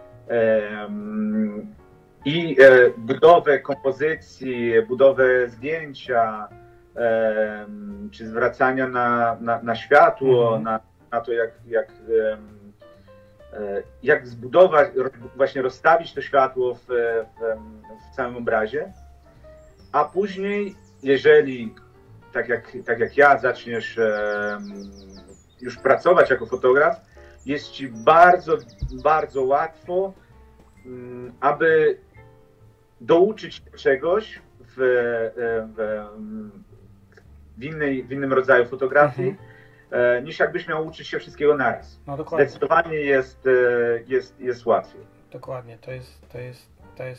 i budowę kompozycji, budowę zdjęcia, czy zwracania na światło, na to jak zbudować, właśnie rozstawić to światło w całym obrazie, a później, jeżeli tak jak ja zaczniesz już pracować jako fotograf, jest ci bardzo, bardzo łatwo, aby douczyć się czegoś w innym rodzaju fotografii, niż jakbyś miał uczyć się wszystkiego naraz. No, dokładnie. Zdecydowanie jest łatwiej. Dokładnie, to jest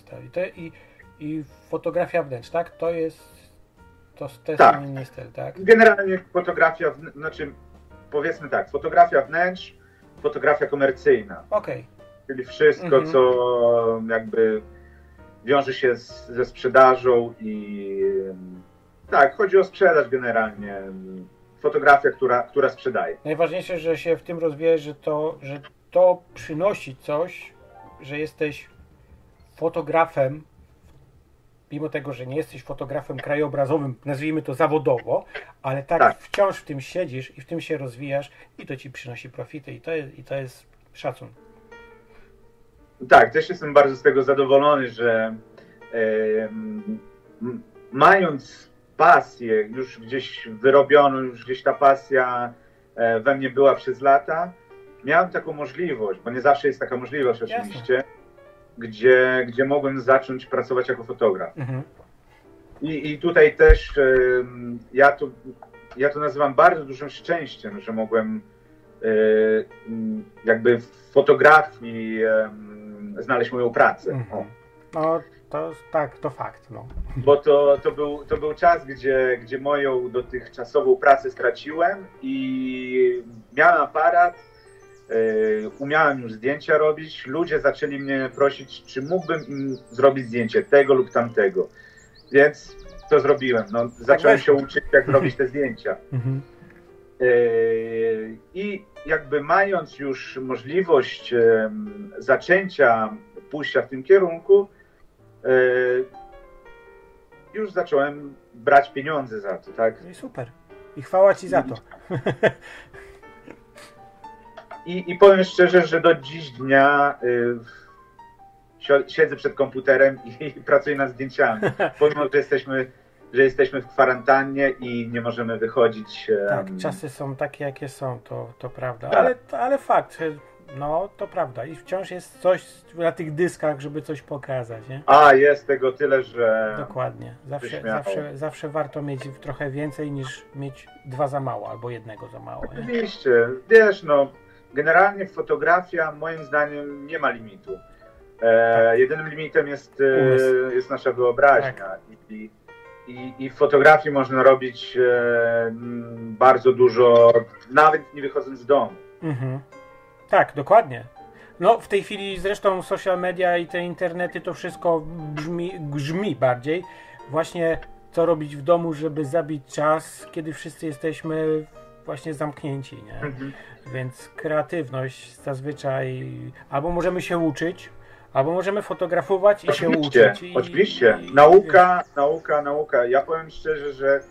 i fotografia wnętrz, tak? To jest inny styl, tak? Generalnie fotografia, znaczy powiedzmy tak, fotografia wnętrz, fotografia komercyjna. Okej. Czyli wszystko, co jakby wiąże się ze sprzedażą i tak, chodzi o sprzedaż generalnie. Fotografia, która sprzedaje. Najważniejsze, że się w tym rozwijesz, że to przynosi coś, że jesteś fotografem, mimo tego, że nie jesteś fotografem krajobrazowym, nazwijmy to zawodowo, ale wciąż w tym siedzisz i w tym się rozwijasz i to ci przynosi profity i to jest szacun. Tak, też jestem bardzo z tego zadowolony, że mając pasję już gdzieś wyrobioną, już gdzieś ta pasja we mnie była przez lata, miałem taką możliwość, bo nie zawsze jest taka możliwość oczywiście, gdzie mogłem zacząć pracować jako fotograf. I tutaj też ja to nazywam bardzo dużym szczęściem, że mogłem jakby w fotografii znaleźć moją pracę. No to fakt. No. Bo to był czas, gdzie moją dotychczasową pracę straciłem i miałem aparat, umiałem już zdjęcia robić. Ludzie zaczęli mnie prosić, czy mógłbym im zrobić zdjęcie tego lub tamtego. Więc to zrobiłem. No, zacząłem się uczyć, jak robić te zdjęcia. I jakby mając już możliwość zaczęcia pójścia w tym kierunku, już zacząłem brać pieniądze za to, tak? No i super. I chwała Ci za to. I powiem szczerze, że do dziś dnia siedzę przed komputerem i pracuję nad zdjęciami. Pomimo, że jesteśmy w kwarantannie i nie możemy wychodzić. Tak, czasy są takie, jakie są, to prawda. Tak. Ale fakt, no to prawda. I wciąż jest coś na tych dyskach, żeby coś pokazać, nie? A, jest tego tyle, że... Dokładnie. Zawsze warto mieć trochę więcej niż mieć 2 za mało albo 1 za mało. Nie? Oczywiście. Wiesz, no, generalnie fotografia moim zdaniem nie ma limitu. Jedynym limitem jest nasza wyobraźnia. Tak. I w fotografii można robić bardzo dużo, nawet nie wychodząc z domu. Mhm. Tak, dokładnie. No w tej chwili zresztą social media i te internety to wszystko grzmi bardziej. Właśnie co robić w domu, żeby zabić czas, kiedy wszyscy jesteśmy właśnie zamknięci, nie? Mhm. Więc kreatywność zazwyczaj albo możemy się uczyć, albo możemy fotografować i się uczyć. Oczywiście. Nauka. Ja powiem szczerze, że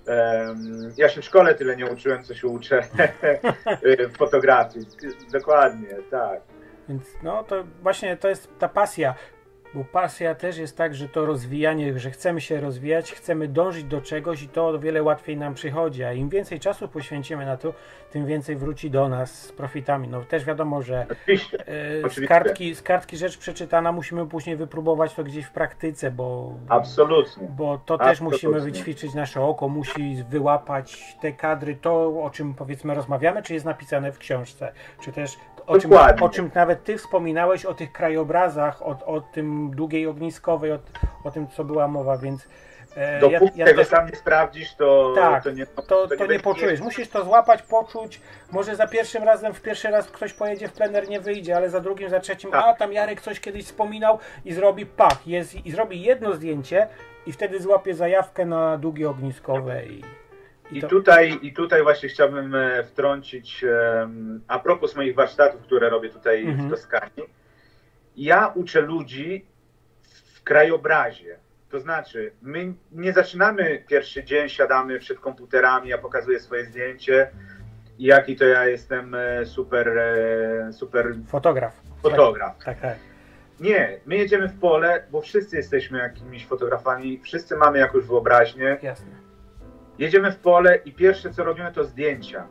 ja się w szkole tyle nie uczyłem, co się uczę w fotografii. Dokładnie, tak. Więc no to właśnie to jest ta pasja. Bo pasja też jest tak, że to rozwijanie, że chcemy się rozwijać, chcemy dążyć do czegoś i to o wiele łatwiej nam przychodzi, a im więcej czasu poświęcimy na to, tym więcej wróci do nas z profitami. No też wiadomo, że z kartki rzecz przeczytana musimy później wypróbować to gdzieś w praktyce, bo absolutnie. Bo to też musimy wyćwiczyć nasze oko, musi wyłapać te kadry, to o czym powiedzmy rozmawiamy, czy jest napisane w książce, czy też o czym nawet Ty wspominałeś, o tych krajobrazach, o tym długiej ogniskowej, o tym, co była mowa, więc dopóki tego sam nie sprawdzisz, to nie poczujesz. Musisz to złapać, poczuć, może za pierwszy raz ktoś pojedzie w plener, nie wyjdzie, ale za drugim, za trzecim, a tam Jarek coś kiedyś wspominał i zrobi i zrobi jedno zdjęcie i wtedy złapie zajawkę na długie ogniskowe I tutaj właśnie chciałbym wtrącić, a propos moich warsztatów, które robię tutaj w Toskanii. Ja uczę ludzi w krajobrazie. To znaczy, my nie zaczynamy pierwszy dzień, siadamy przed komputerami, ja pokazuję swoje zdjęcie i jaki to ja jestem super fotograf. Tak. Tak. Nie, my jedziemy w pole, bo wszyscy jesteśmy jakimiś fotografami, wszyscy mamy jakąś wyobraźnię. Jasne. Jedziemy w pole i pierwsze co robimy to zdjęcia.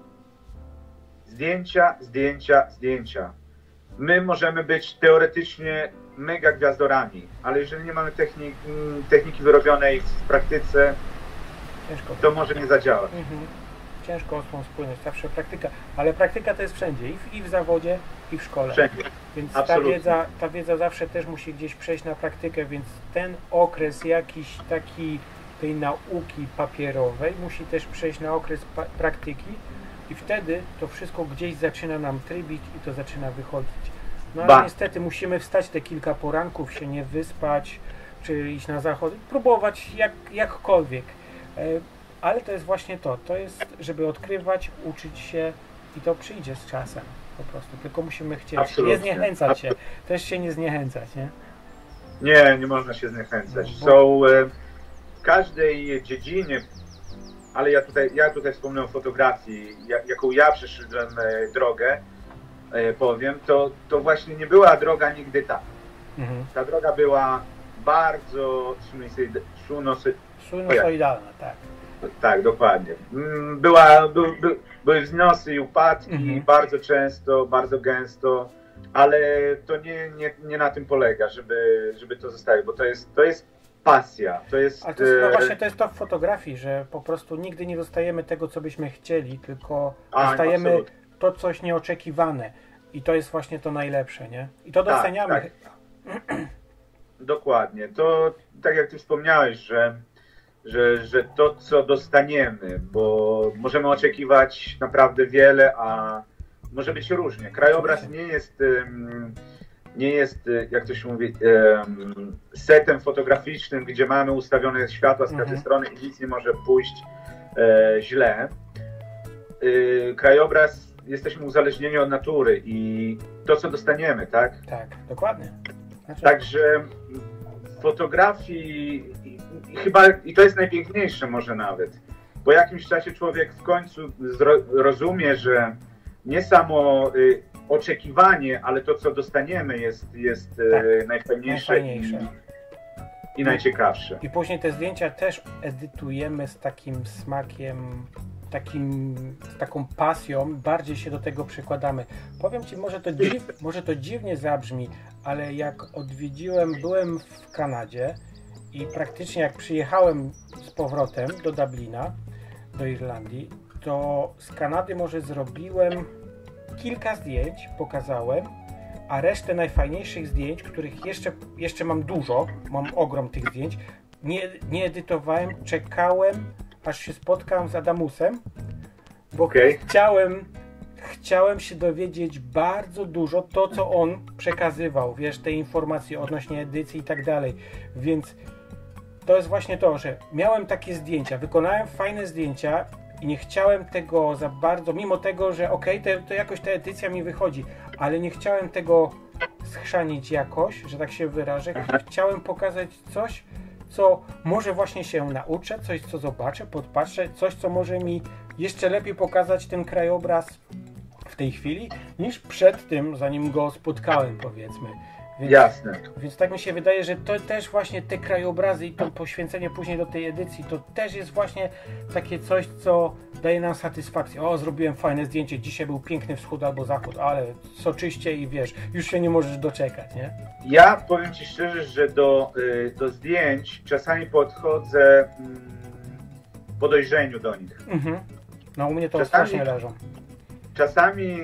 Zdjęcia. My możemy być teoretycznie mega gwiazdorami, ale jeżeli nie mamy techniki wyrobionej w praktyce, to może nie zadziałać. Ciężko ostrą spłynąć, zawsze praktyka, ale praktyka to jest wszędzie, i w zawodzie, i w szkole. Wszędzie. Więc ta wiedza zawsze też musi gdzieś przejść na praktykę, więc ten okres jakiś taki tej nauki papierowej musi też przejść na okres praktyki i wtedy to wszystko gdzieś zaczyna nam trybić i to zaczyna wychodzić. No ale niestety musimy wstać te kilka poranków, się nie wyspać, czy iść na zachód, próbować jakkolwiek. Ale to jest właśnie to jest, żeby odkrywać, uczyć się i to przyjdzie z czasem po prostu, tylko musimy chcieć. Absolutnie. Nie zniechęcać się, też się nie zniechęcać, nie? Nie można się zniechęcać. W każdej dziedzinie, ale ja tutaj wspomnę o fotografii, jaką ja przeszedłem drogę, powiem, to właśnie nie była droga nigdy ta. Ta droga była bardzo sinusoidalna, tak. Tak, dokładnie. Były wznosy i upadki bardzo często, bardzo gęsto, ale to nie na tym polega, żeby to zostawić, bo to jest pasja. Ale właśnie to jest to w fotografii, że po prostu nigdy nie dostajemy tego, co byśmy chcieli, tylko dostajemy to coś nieoczekiwane. I to jest właśnie to najlepsze, nie? I to doceniamy. Tak. Dokładnie. To tak jak ty wspomniałeś, że to, co dostaniemy, bo możemy oczekiwać naprawdę wiele, a może być różnie. Krajobraz nie jest, jak to się mówi, setem fotograficznym, gdzie mamy ustawione światła z każdej strony i nic nie może pójść źle. krajobraz, jesteśmy uzależnieni od natury i to, co dostaniemy, tak? Tak, dokładnie. Znaczy... Także w fotografii i to jest najpiękniejsze może nawet. Po jakimś czasie człowiek w końcu rozumie, że nie samo oczekiwanie, ale to, co dostaniemy jest tak, najfajniejsze. I najciekawsze. I później te zdjęcia też edytujemy z takim smakiem, z taką pasją, bardziej się do tego przykładamy. Powiem Ci, może to dziwnie zabrzmi, ale jak byłem w Kanadzie i praktycznie jak przyjechałem z powrotem do Dublina, do Irlandii, to z Kanady może zrobiłem kilka zdjęć, pokazałem, a resztę najfajniejszych zdjęć, których jeszcze mam dużo, mam ogrom tych zdjęć, nie edytowałem, czekałem, aż się spotkam z Adamusem, bo chciałem się dowiedzieć bardzo dużo to, co on przekazywał, wiesz, te informacje odnośnie edycji i tak dalej, więc to jest właśnie to, że miałem takie zdjęcia, wykonałem fajne zdjęcia i nie chciałem tego za bardzo, mimo tego, że to jakoś ta edycja mi wychodzi, ale nie chciałem tego schrzanić jakoś, że tak się wyrażę. Chciałem pokazać coś, co może właśnie się nauczę, coś, co zobaczę, podpatrzę, coś, co może mi jeszcze lepiej pokazać ten krajobraz w tej chwili, niż przed tym, zanim go spotkałem, powiedzmy. Jasne. Więc tak mi się wydaje, że to też właśnie te krajobrazy i to poświęcenie później do tej edycji, to też jest właśnie takie coś, co daje nam satysfakcję. O, zrobiłem fajne zdjęcie, dzisiaj był piękny wschód albo zachód, ale soczyście i wiesz, już się nie możesz doczekać, nie? Ja powiem Ci szczerze, że do zdjęć czasami podchodzę po dojrzeniu do nich. Mhm. No u mnie to strasznie leżą. Czasami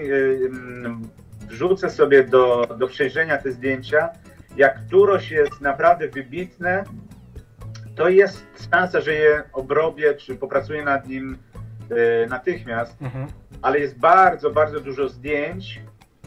wrzucę sobie do przejrzenia te zdjęcia, jak któroś jest naprawdę wybitne, to jest szansa, że je obrobię, czy popracuję nad nim natychmiast, ale jest bardzo, bardzo dużo zdjęć,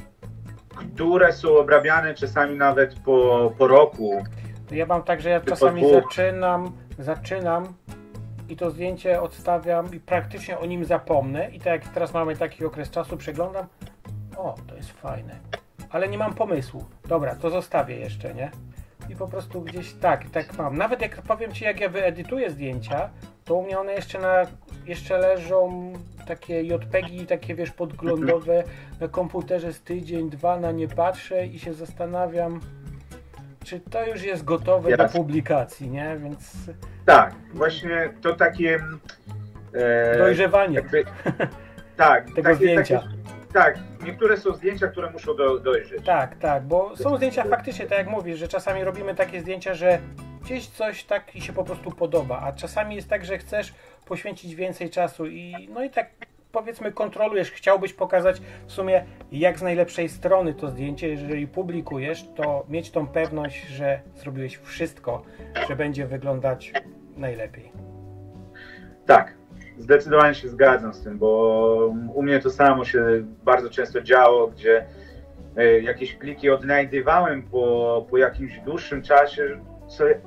które są obrabiane czasami nawet po roku. Ja mam tak, że ja czasami zaczynam i to zdjęcie odstawiam i praktycznie o nim zapomnę i tak jak teraz mamy taki okres czasu, przeglądam, o, to jest fajne, ale nie mam pomysłu. Dobra, to zostawię jeszcze, nie? I po prostu gdzieś tak mam. Nawet jak powiem Ci, jak ja wyedytuję zdjęcia, to u mnie one jeszcze leżą takie JPEGi, takie wiesz, podglądowe na komputerze z tydzień, dwa na nie patrzę i się zastanawiam, czy to już jest gotowe do publikacji, nie? Więc... Tak, właśnie to takie... dojrzewanie jakby, tak, tego zdjęcia. Tak, niektóre są zdjęcia, które muszą dojrzeć. Tak, bo są zdjęcia faktycznie, tak jak mówisz, że czasami robimy takie zdjęcia, że gdzieś coś tak i się po prostu podoba, a czasami jest tak, że chcesz poświęcić więcej czasu i tak powiedzmy kontrolujesz, chciałbyś pokazać w sumie jak z najlepszej strony to zdjęcie, jeżeli publikujesz, to mieć tą pewność, że zrobiłeś wszystko, że będzie wyglądać najlepiej. Tak. Zdecydowanie się zgadzam z tym, bo u mnie to samo się bardzo często działo, gdzie jakieś pliki odnajdywałem po jakimś dłuższym czasie, sobie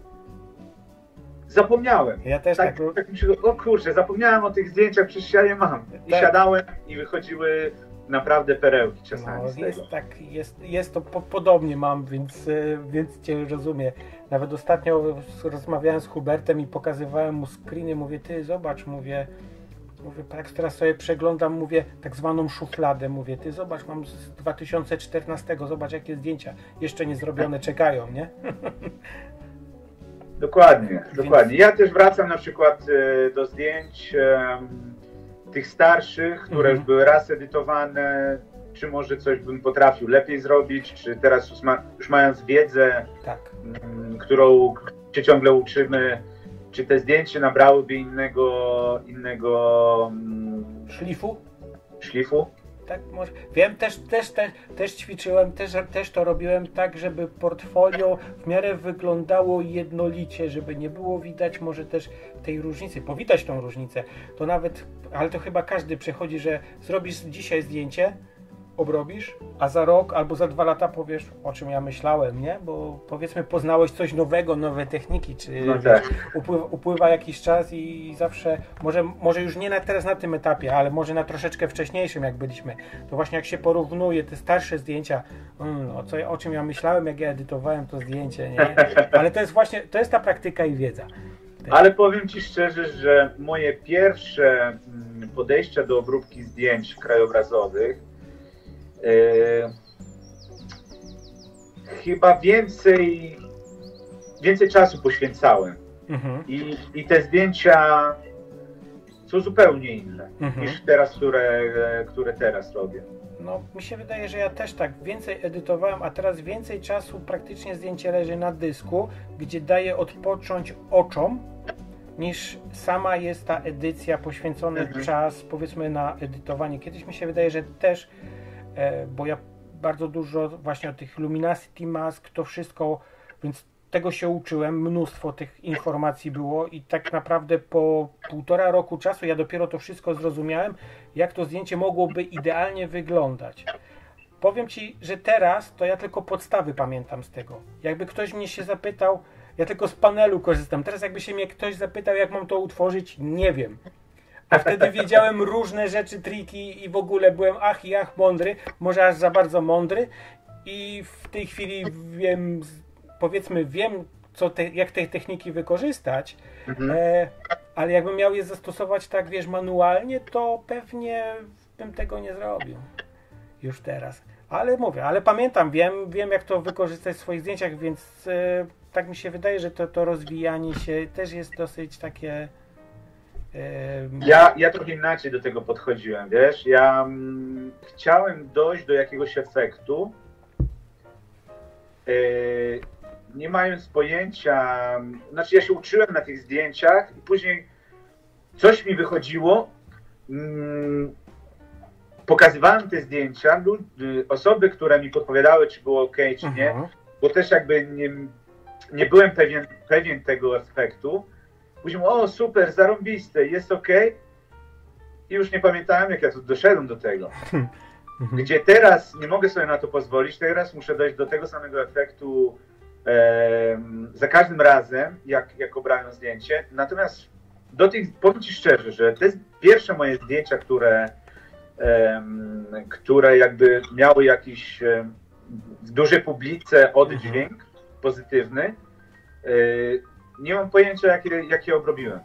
zapomniałem. Ja też tak myślę, o kurczę, zapomniałem o tych zdjęciach, przecież ja je mam. I siadałem i wychodziły naprawdę perełki czasami z tego. Jest to podobnie mam, więc Cię rozumiem. Nawet ostatnio rozmawiałem z Hubertem i pokazywałem mu screeny, mówię, ty zobacz, mówię, tak teraz sobie przeglądam, mówię, tak zwaną szufladę, mówię, ty zobacz, mam z 2014, zobacz jakie zdjęcia jeszcze nie zrobione, czekają, nie? Dokładnie. Ja też wracam na przykład do zdjęć tych starszych, które już były raz edytowane, czy może coś bym potrafił lepiej zrobić, czy teraz już mając wiedzę, którą się ciągle uczymy, czy te zdjęcia nabrałyby innego szlifu? Tak, może. Wiem, też ćwiczyłem, też to robiłem tak, żeby portfolio w miarę wyglądało jednolicie, żeby nie było widać może też tej różnicy, powidać tą różnicę, to nawet, ale to chyba każdy przechodzi, że zrobisz dzisiaj zdjęcie obrobisz, a za rok albo za 2 lata powiesz, o czym ja myślałem, nie? Bo powiedzmy poznałeś coś nowego, nowe techniki, czy No tak. upływa jakiś czas i zawsze, może już nie teraz na tym etapie, ale może na troszeczkę wcześniejszym, jak byliśmy, to właśnie jak się porównuje te starsze zdjęcia, o czym ja myślałem, jak ja edytowałem to zdjęcie, nie? Ale to jest właśnie, to jest ta praktyka i wiedza. Ale powiem Ci szczerze, że moje pierwsze podejścia do obróbki zdjęć krajobrazowych chyba więcej czasu poświęcałem. I te zdjęcia są zupełnie inne niż teraz, które teraz robię. No, mi się wydaje, że ja też tak więcej edytowałem, a teraz więcej czasu praktycznie zdjęcie leży na dysku, gdzie daje odpocząć oczom, niż sama jest ta edycja, poświęcony czas, powiedzmy, na edytowanie. Kiedyś mi się wydaje, że też, bo ja bardzo dużo właśnie o tych Luminosity Mask, to wszystko, więc tego się uczyłem, mnóstwo tych informacji było i tak naprawdę po 1,5 roku czasu ja dopiero to wszystko zrozumiałem, jak to zdjęcie mogłoby idealnie wyglądać. Powiem Ci, że teraz to ja tylko podstawy pamiętam z tego. Jakby ktoś mnie się zapytał, ja tylko z panelu korzystam. Teraz jakby się mnie ktoś zapytał, jak mam to utworzyć, nie wiem. A wtedy wiedziałem różne rzeczy, triki i w ogóle byłem ach i ach mądry, może aż za bardzo mądry i w tej chwili wiem, powiedzmy wiem, jak te techniki wykorzystać, ale jakbym miał je zastosować tak, wiesz, manualnie, to pewnie bym tego nie zrobił już teraz. Ale mówię, ale pamiętam, wiem jak to wykorzystać w swoich zdjęciach, więc tak mi się wydaje, że to rozwijanie się też jest dosyć takie... Ja trochę inaczej do tego podchodziłem, wiesz, ja chciałem dojść do jakiegoś efektu, nie mając pojęcia, znaczy ja się uczyłem na tych zdjęciach i później coś mi wychodziło, pokazywałem te zdjęcia, osoby, które mi podpowiadały, czy było ok, czy nie, bo też jakby nie byłem pewien tego efektu. Później o super, zarąbiste, jest ok. I już nie pamiętałem, jak ja tu doszedłem do tego. Gdzie teraz nie mogę sobie na to pozwolić, teraz muszę dojść do tego samego efektu za każdym razem, jak obrałem zdjęcie. Natomiast powiem Ci szczerze, że te pierwsze moje zdjęcia, które jakby miały jakiś w dużej publice oddźwięk pozytywny, nie mam pojęcia, jak je obrobiłem.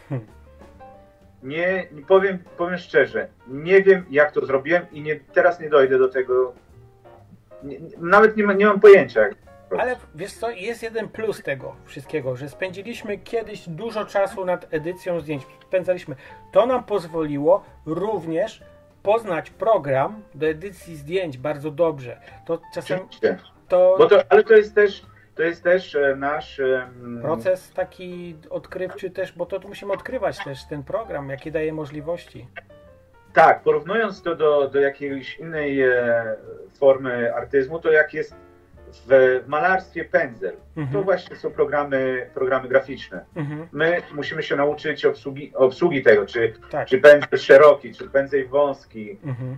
Nie powiem szczerze, nie wiem, jak to zrobiłem i teraz nie dojdę do tego. Nawet nie mam pojęcia. Ale wiesz co, jest jeden plus tego wszystkiego, że spędziliśmy kiedyś dużo czasu nad edycją zdjęć. To nam pozwoliło również poznać program do edycji zdjęć bardzo dobrze. To czasem... Ale to jest też nasz... proces taki odkrywczy też, bo to musimy odkrywać też ten program, jakie daje możliwości. Tak, porównując to do jakiejś innej formy artyzmu, to jak jest w malarstwie pędzel, to właśnie są programy graficzne. My musimy się nauczyć obsługi tego, czy pędzel szeroki, czy pędzel wąski,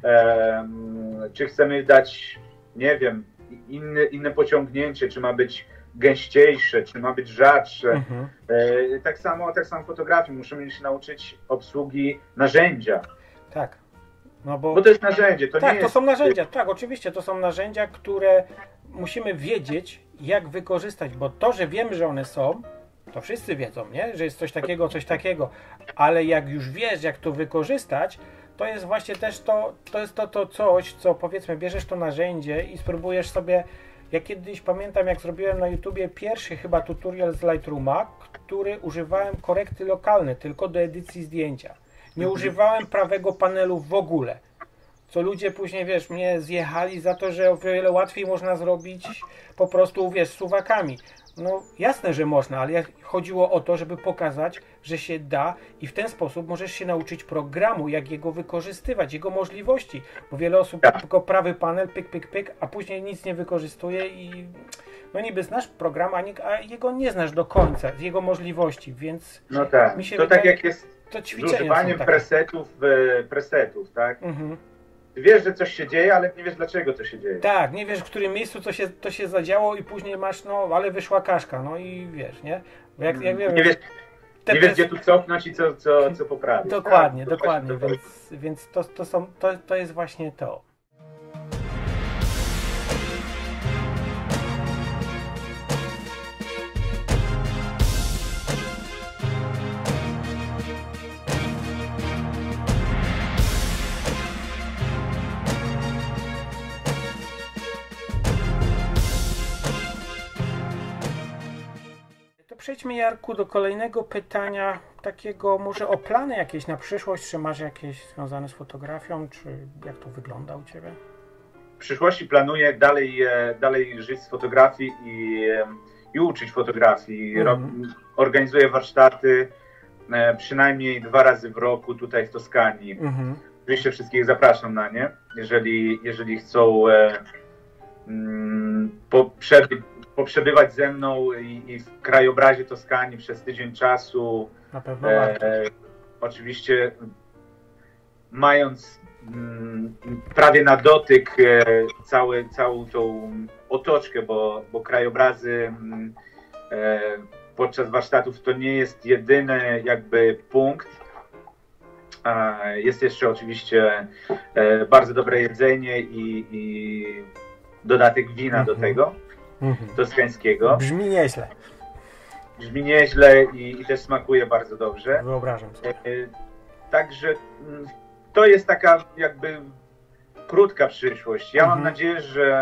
czy chcemy dać, nie wiem, inne pociągnięcie, czy ma być gęściejsze, czy ma być rzadsze. Tak samo fotografii. Musimy się nauczyć obsługi narzędzia. Tak. No bo to jest narzędzie. To są narzędzia. Tak, oczywiście to są narzędzia, które musimy wiedzieć, jak wykorzystać, bo to, że wiemy, że one są, to wszyscy wiedzą, nie? Że jest coś takiego, ale jak już wiesz, jak to wykorzystać, to jest właśnie też to jest to coś, co powiedzmy, bierzesz to narzędzie i spróbujesz sobie. Ja kiedyś pamiętam, jak zrobiłem na YouTubie pierwszy chyba tutorial z Lightrooma, który używałem korekty lokalne, tylko do edycji zdjęcia. Nie używałem prawego panelu w ogóle. Co ludzie później, wiesz, mnie zjechali za to, że o wiele łatwiej można zrobić po prostu, wiesz, suwakami. No jasne, że można, ale chodziło o to, żeby pokazać, że się da i w ten sposób możesz się nauczyć programu, jak jego wykorzystywać, jego możliwości. Bo wiele osób tylko prawy panel, pyk, pyk, pyk, a później nic nie wykorzystuje i no niby znasz program, a jego nie znasz do końca, jego możliwości, więc no tak. Mi się to wydaje, tak jak jest to z używaniem presetów, tak? wiesz, że coś się dzieje, ale nie wiesz, dlaczego to się dzieje. Tak, nie wiesz, w którym miejscu to się zadziało i później masz, no, ale wyszła kaszka, no i wiesz, nie? Bo jak wiem, Nie wiesz, gdzie tu cofnąć i co poprawić. Dokładnie, tak, dokładnie, więc to jest właśnie to. Przejdźmy, Jarku, do kolejnego pytania, takiego może o plany jakieś na przyszłość, czy masz jakieś związane z fotografią, czy jak to wygląda u Ciebie? W przyszłości planuję dalej żyć z fotografii i uczyć fotografii. Organizuję warsztaty przynajmniej 2 razy w roku tutaj w Toskanii. Oczywiście wszystkich zapraszam na nie, jeżeli chcą poprzebywać ze mną i w krajobrazie Toskanii przez tydzień czasu. Na pewno warto. Oczywiście mając prawie na dotyk całą tą otoczkę, bo krajobrazy podczas warsztatów to nie jest jedyny jakby punkt. Jest jeszcze oczywiście bardzo dobre jedzenie i dodatek wina do tego toskańskiego. Brzmi nieźle. Brzmi nieźle i też smakuje bardzo dobrze. Wyobrażam sobie. Także to jest taka jakby krótka przyszłość. Ja mam nadzieję,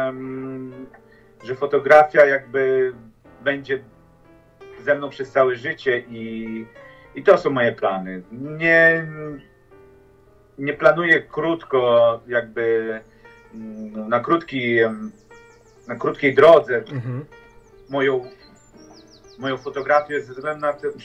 że fotografia jakby będzie ze mną przez całe życie i to są moje plany. Nie planuję krótko jakby na krótkiej drodze moją fotografię ze względu na to,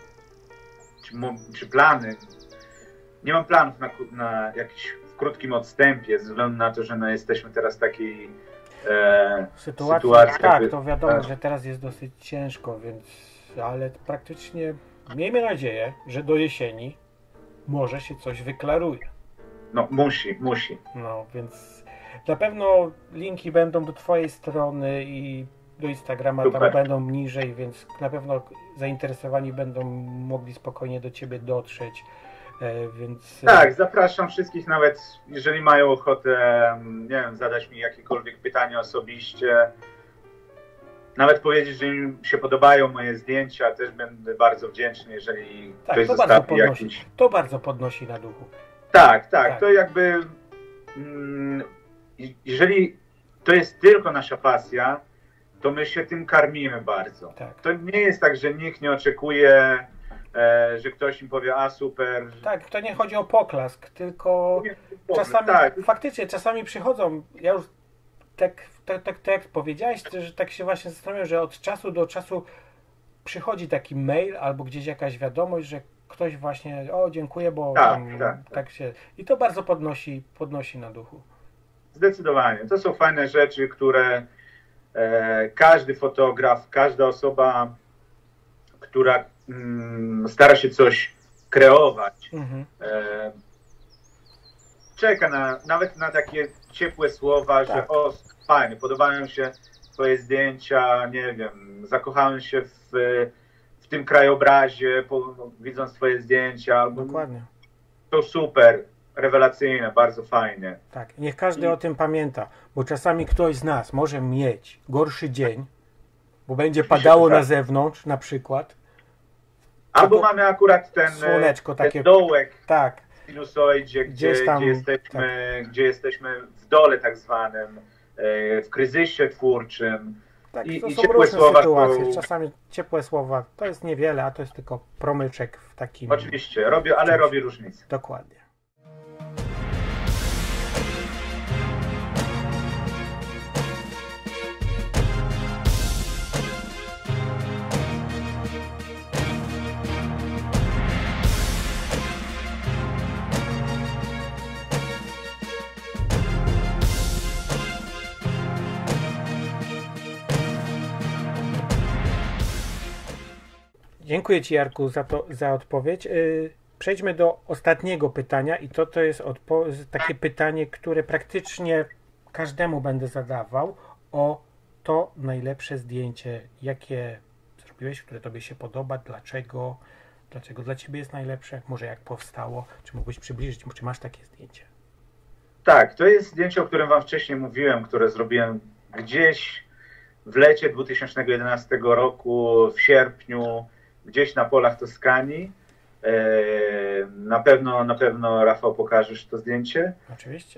czy plany. Nie mam planów na jakiś w krótkim odstępie, ze względu na to, że no jesteśmy teraz w takiej sytuacji. Tak, to wiadomo, że teraz jest dosyć ciężko, ale praktycznie miejmy nadzieję, że do jesieni może się coś wyklaruje. No, musi. No, więc na pewno linki będą do Twojej strony i do Instagrama. Super. Tam będą niżej, więc na pewno zainteresowani będą mogli spokojnie do Ciebie dotrzeć. Więc... Tak, zapraszam wszystkich, nawet jeżeli mają ochotę, nie wiem, zadać mi jakiekolwiek pytanie osobiście, nawet powiedzieć, że im się podobają moje zdjęcia, też będę bardzo wdzięczny, jeżeli ktoś zostawi jakiś... To bardzo podnosi na duchu. Tak, to jakby, jeżeli to jest tylko nasza pasja, to my się tym karmimy bardzo. Tak. To nie jest tak, że nikt nie oczekuje, że ktoś im powie, a super. Tak, to nie chodzi o poklask, tylko czasami, faktycznie czasami przychodzą, ja już tak jak powiedziałeś, że tak się właśnie zastanawiam, że od czasu do czasu przychodzi taki mail albo gdzieś jakaś wiadomość, że ktoś właśnie, dziękuję, bo tak się... I to bardzo podnosi na duchu. Zdecydowanie. To są fajne rzeczy, które każdy fotograf, każda osoba, która stara się coś kreować, czeka nawet na takie ciepłe słowa, że fajnie, podobają się Twoje zdjęcia, nie wiem, zakochałem się w tym krajobrazie, widząc Twoje zdjęcia. Dokładnie. To super, rewelacyjne, bardzo fajnie. Tak, niech każdy o tym pamięta, bo czasami ktoś z nas może mieć gorszy dzień, bo będzie padało na zewnątrz na przykład. Albo mamy akurat słoneczko, ten dołek w sinusoidzie, gdzie jesteśmy w dole tak zwanym, w kryzysie twórczym. Tak, to są ciepłe słowa. Sytuacje. Czasami ciepłe słowa to jest niewiele, a to jest tylko promyczek w takim... Oczywiście, robi różnicę. Dokładnie. Dziękuję Ci, Jarku, za odpowiedź. przejdźmy do ostatniego pytania i to jest takie pytanie, które praktycznie każdemu będę zadawał, o to najlepsze zdjęcie, jakie zrobiłeś, które tobie się podoba, dlaczego dla ciebie jest najlepsze, może jak powstało, czy mógłbyś przybliżyć, czy masz takie zdjęcie? Tak, to jest zdjęcie, o którym wam wcześniej mówiłem, które zrobiłem gdzieś w lecie 2011 roku, w sierpniu, gdzieś na polach Toskanii. Na pewno Rafał, pokażesz to zdjęcie. Oczywiście.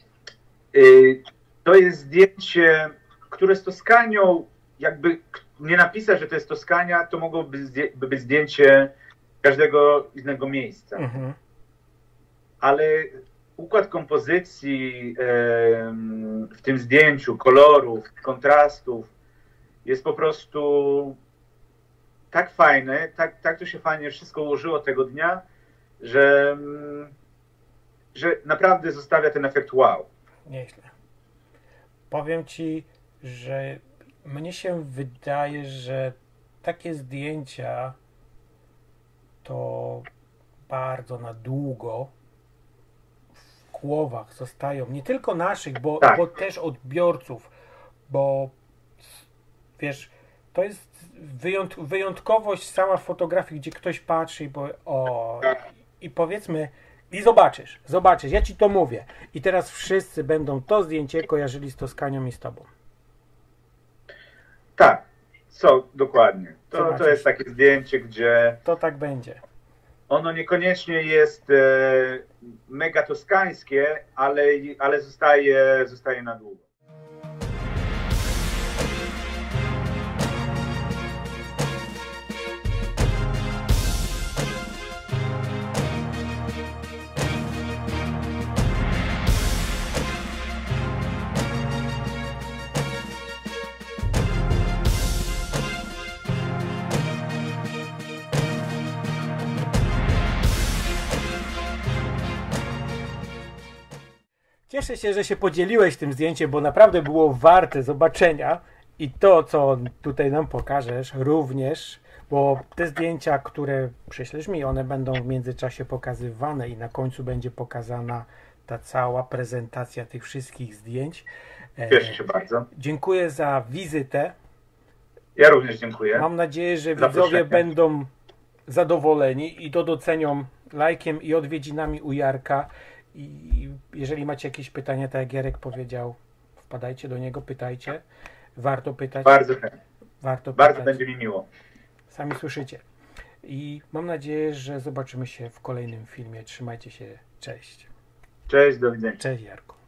To jest zdjęcie, które z Toskanią, jakby nie napisać, że to jest Toskania, to mogłoby być zdjęcie każdego innego miejsca. Mhm. Ale układ kompozycji w tym zdjęciu, kolorów, kontrastów jest po prostu tak fajny, tak to się fajnie wszystko ułożyło tego dnia, że naprawdę zostawia ten efekt wow. Nieźle. Powiem ci, że mnie się wydaje, że takie zdjęcia to bardzo na długo w głowach zostają, nie tylko naszych, bo też odbiorców, bo wiesz, to jest wyjątkowość sama fotografii, gdzie ktoś patrzy i powiedzmy, i zobaczysz, ja ci to mówię. I teraz wszyscy będą to zdjęcie kojarzyli z Toskanią i z tobą. Tak, dokładnie. To jest takie zdjęcie, gdzie... To tak będzie. Ono niekoniecznie jest mega toskańskie, ale zostaje na długo. Cieszę się, że się podzieliłeś tym zdjęciem, bo naprawdę było warte zobaczenia i to, co tutaj nam pokażesz również, bo te zdjęcia, które przyślesz mi, one będą w międzyczasie pokazywane i na końcu będzie pokazana ta cała prezentacja tych wszystkich zdjęć. Cieszę się bardzo. Dziękuję za wizytę. Ja również dziękuję. Mam nadzieję, że widzowie będą zadowoleni i to docenią lajkiem i odwiedzinami u Jarka. I jeżeli macie jakieś pytania, tak jak Jarek powiedział, wpadajcie do niego, pytajcie. Warto pytać. Bardzo chętnie. Warto bardzo pytać. będzie mi miło. Sami słyszycie. I mam nadzieję, że zobaczymy się w kolejnym filmie. Trzymajcie się. Cześć. Cześć, do widzenia. Cześć, Jarku.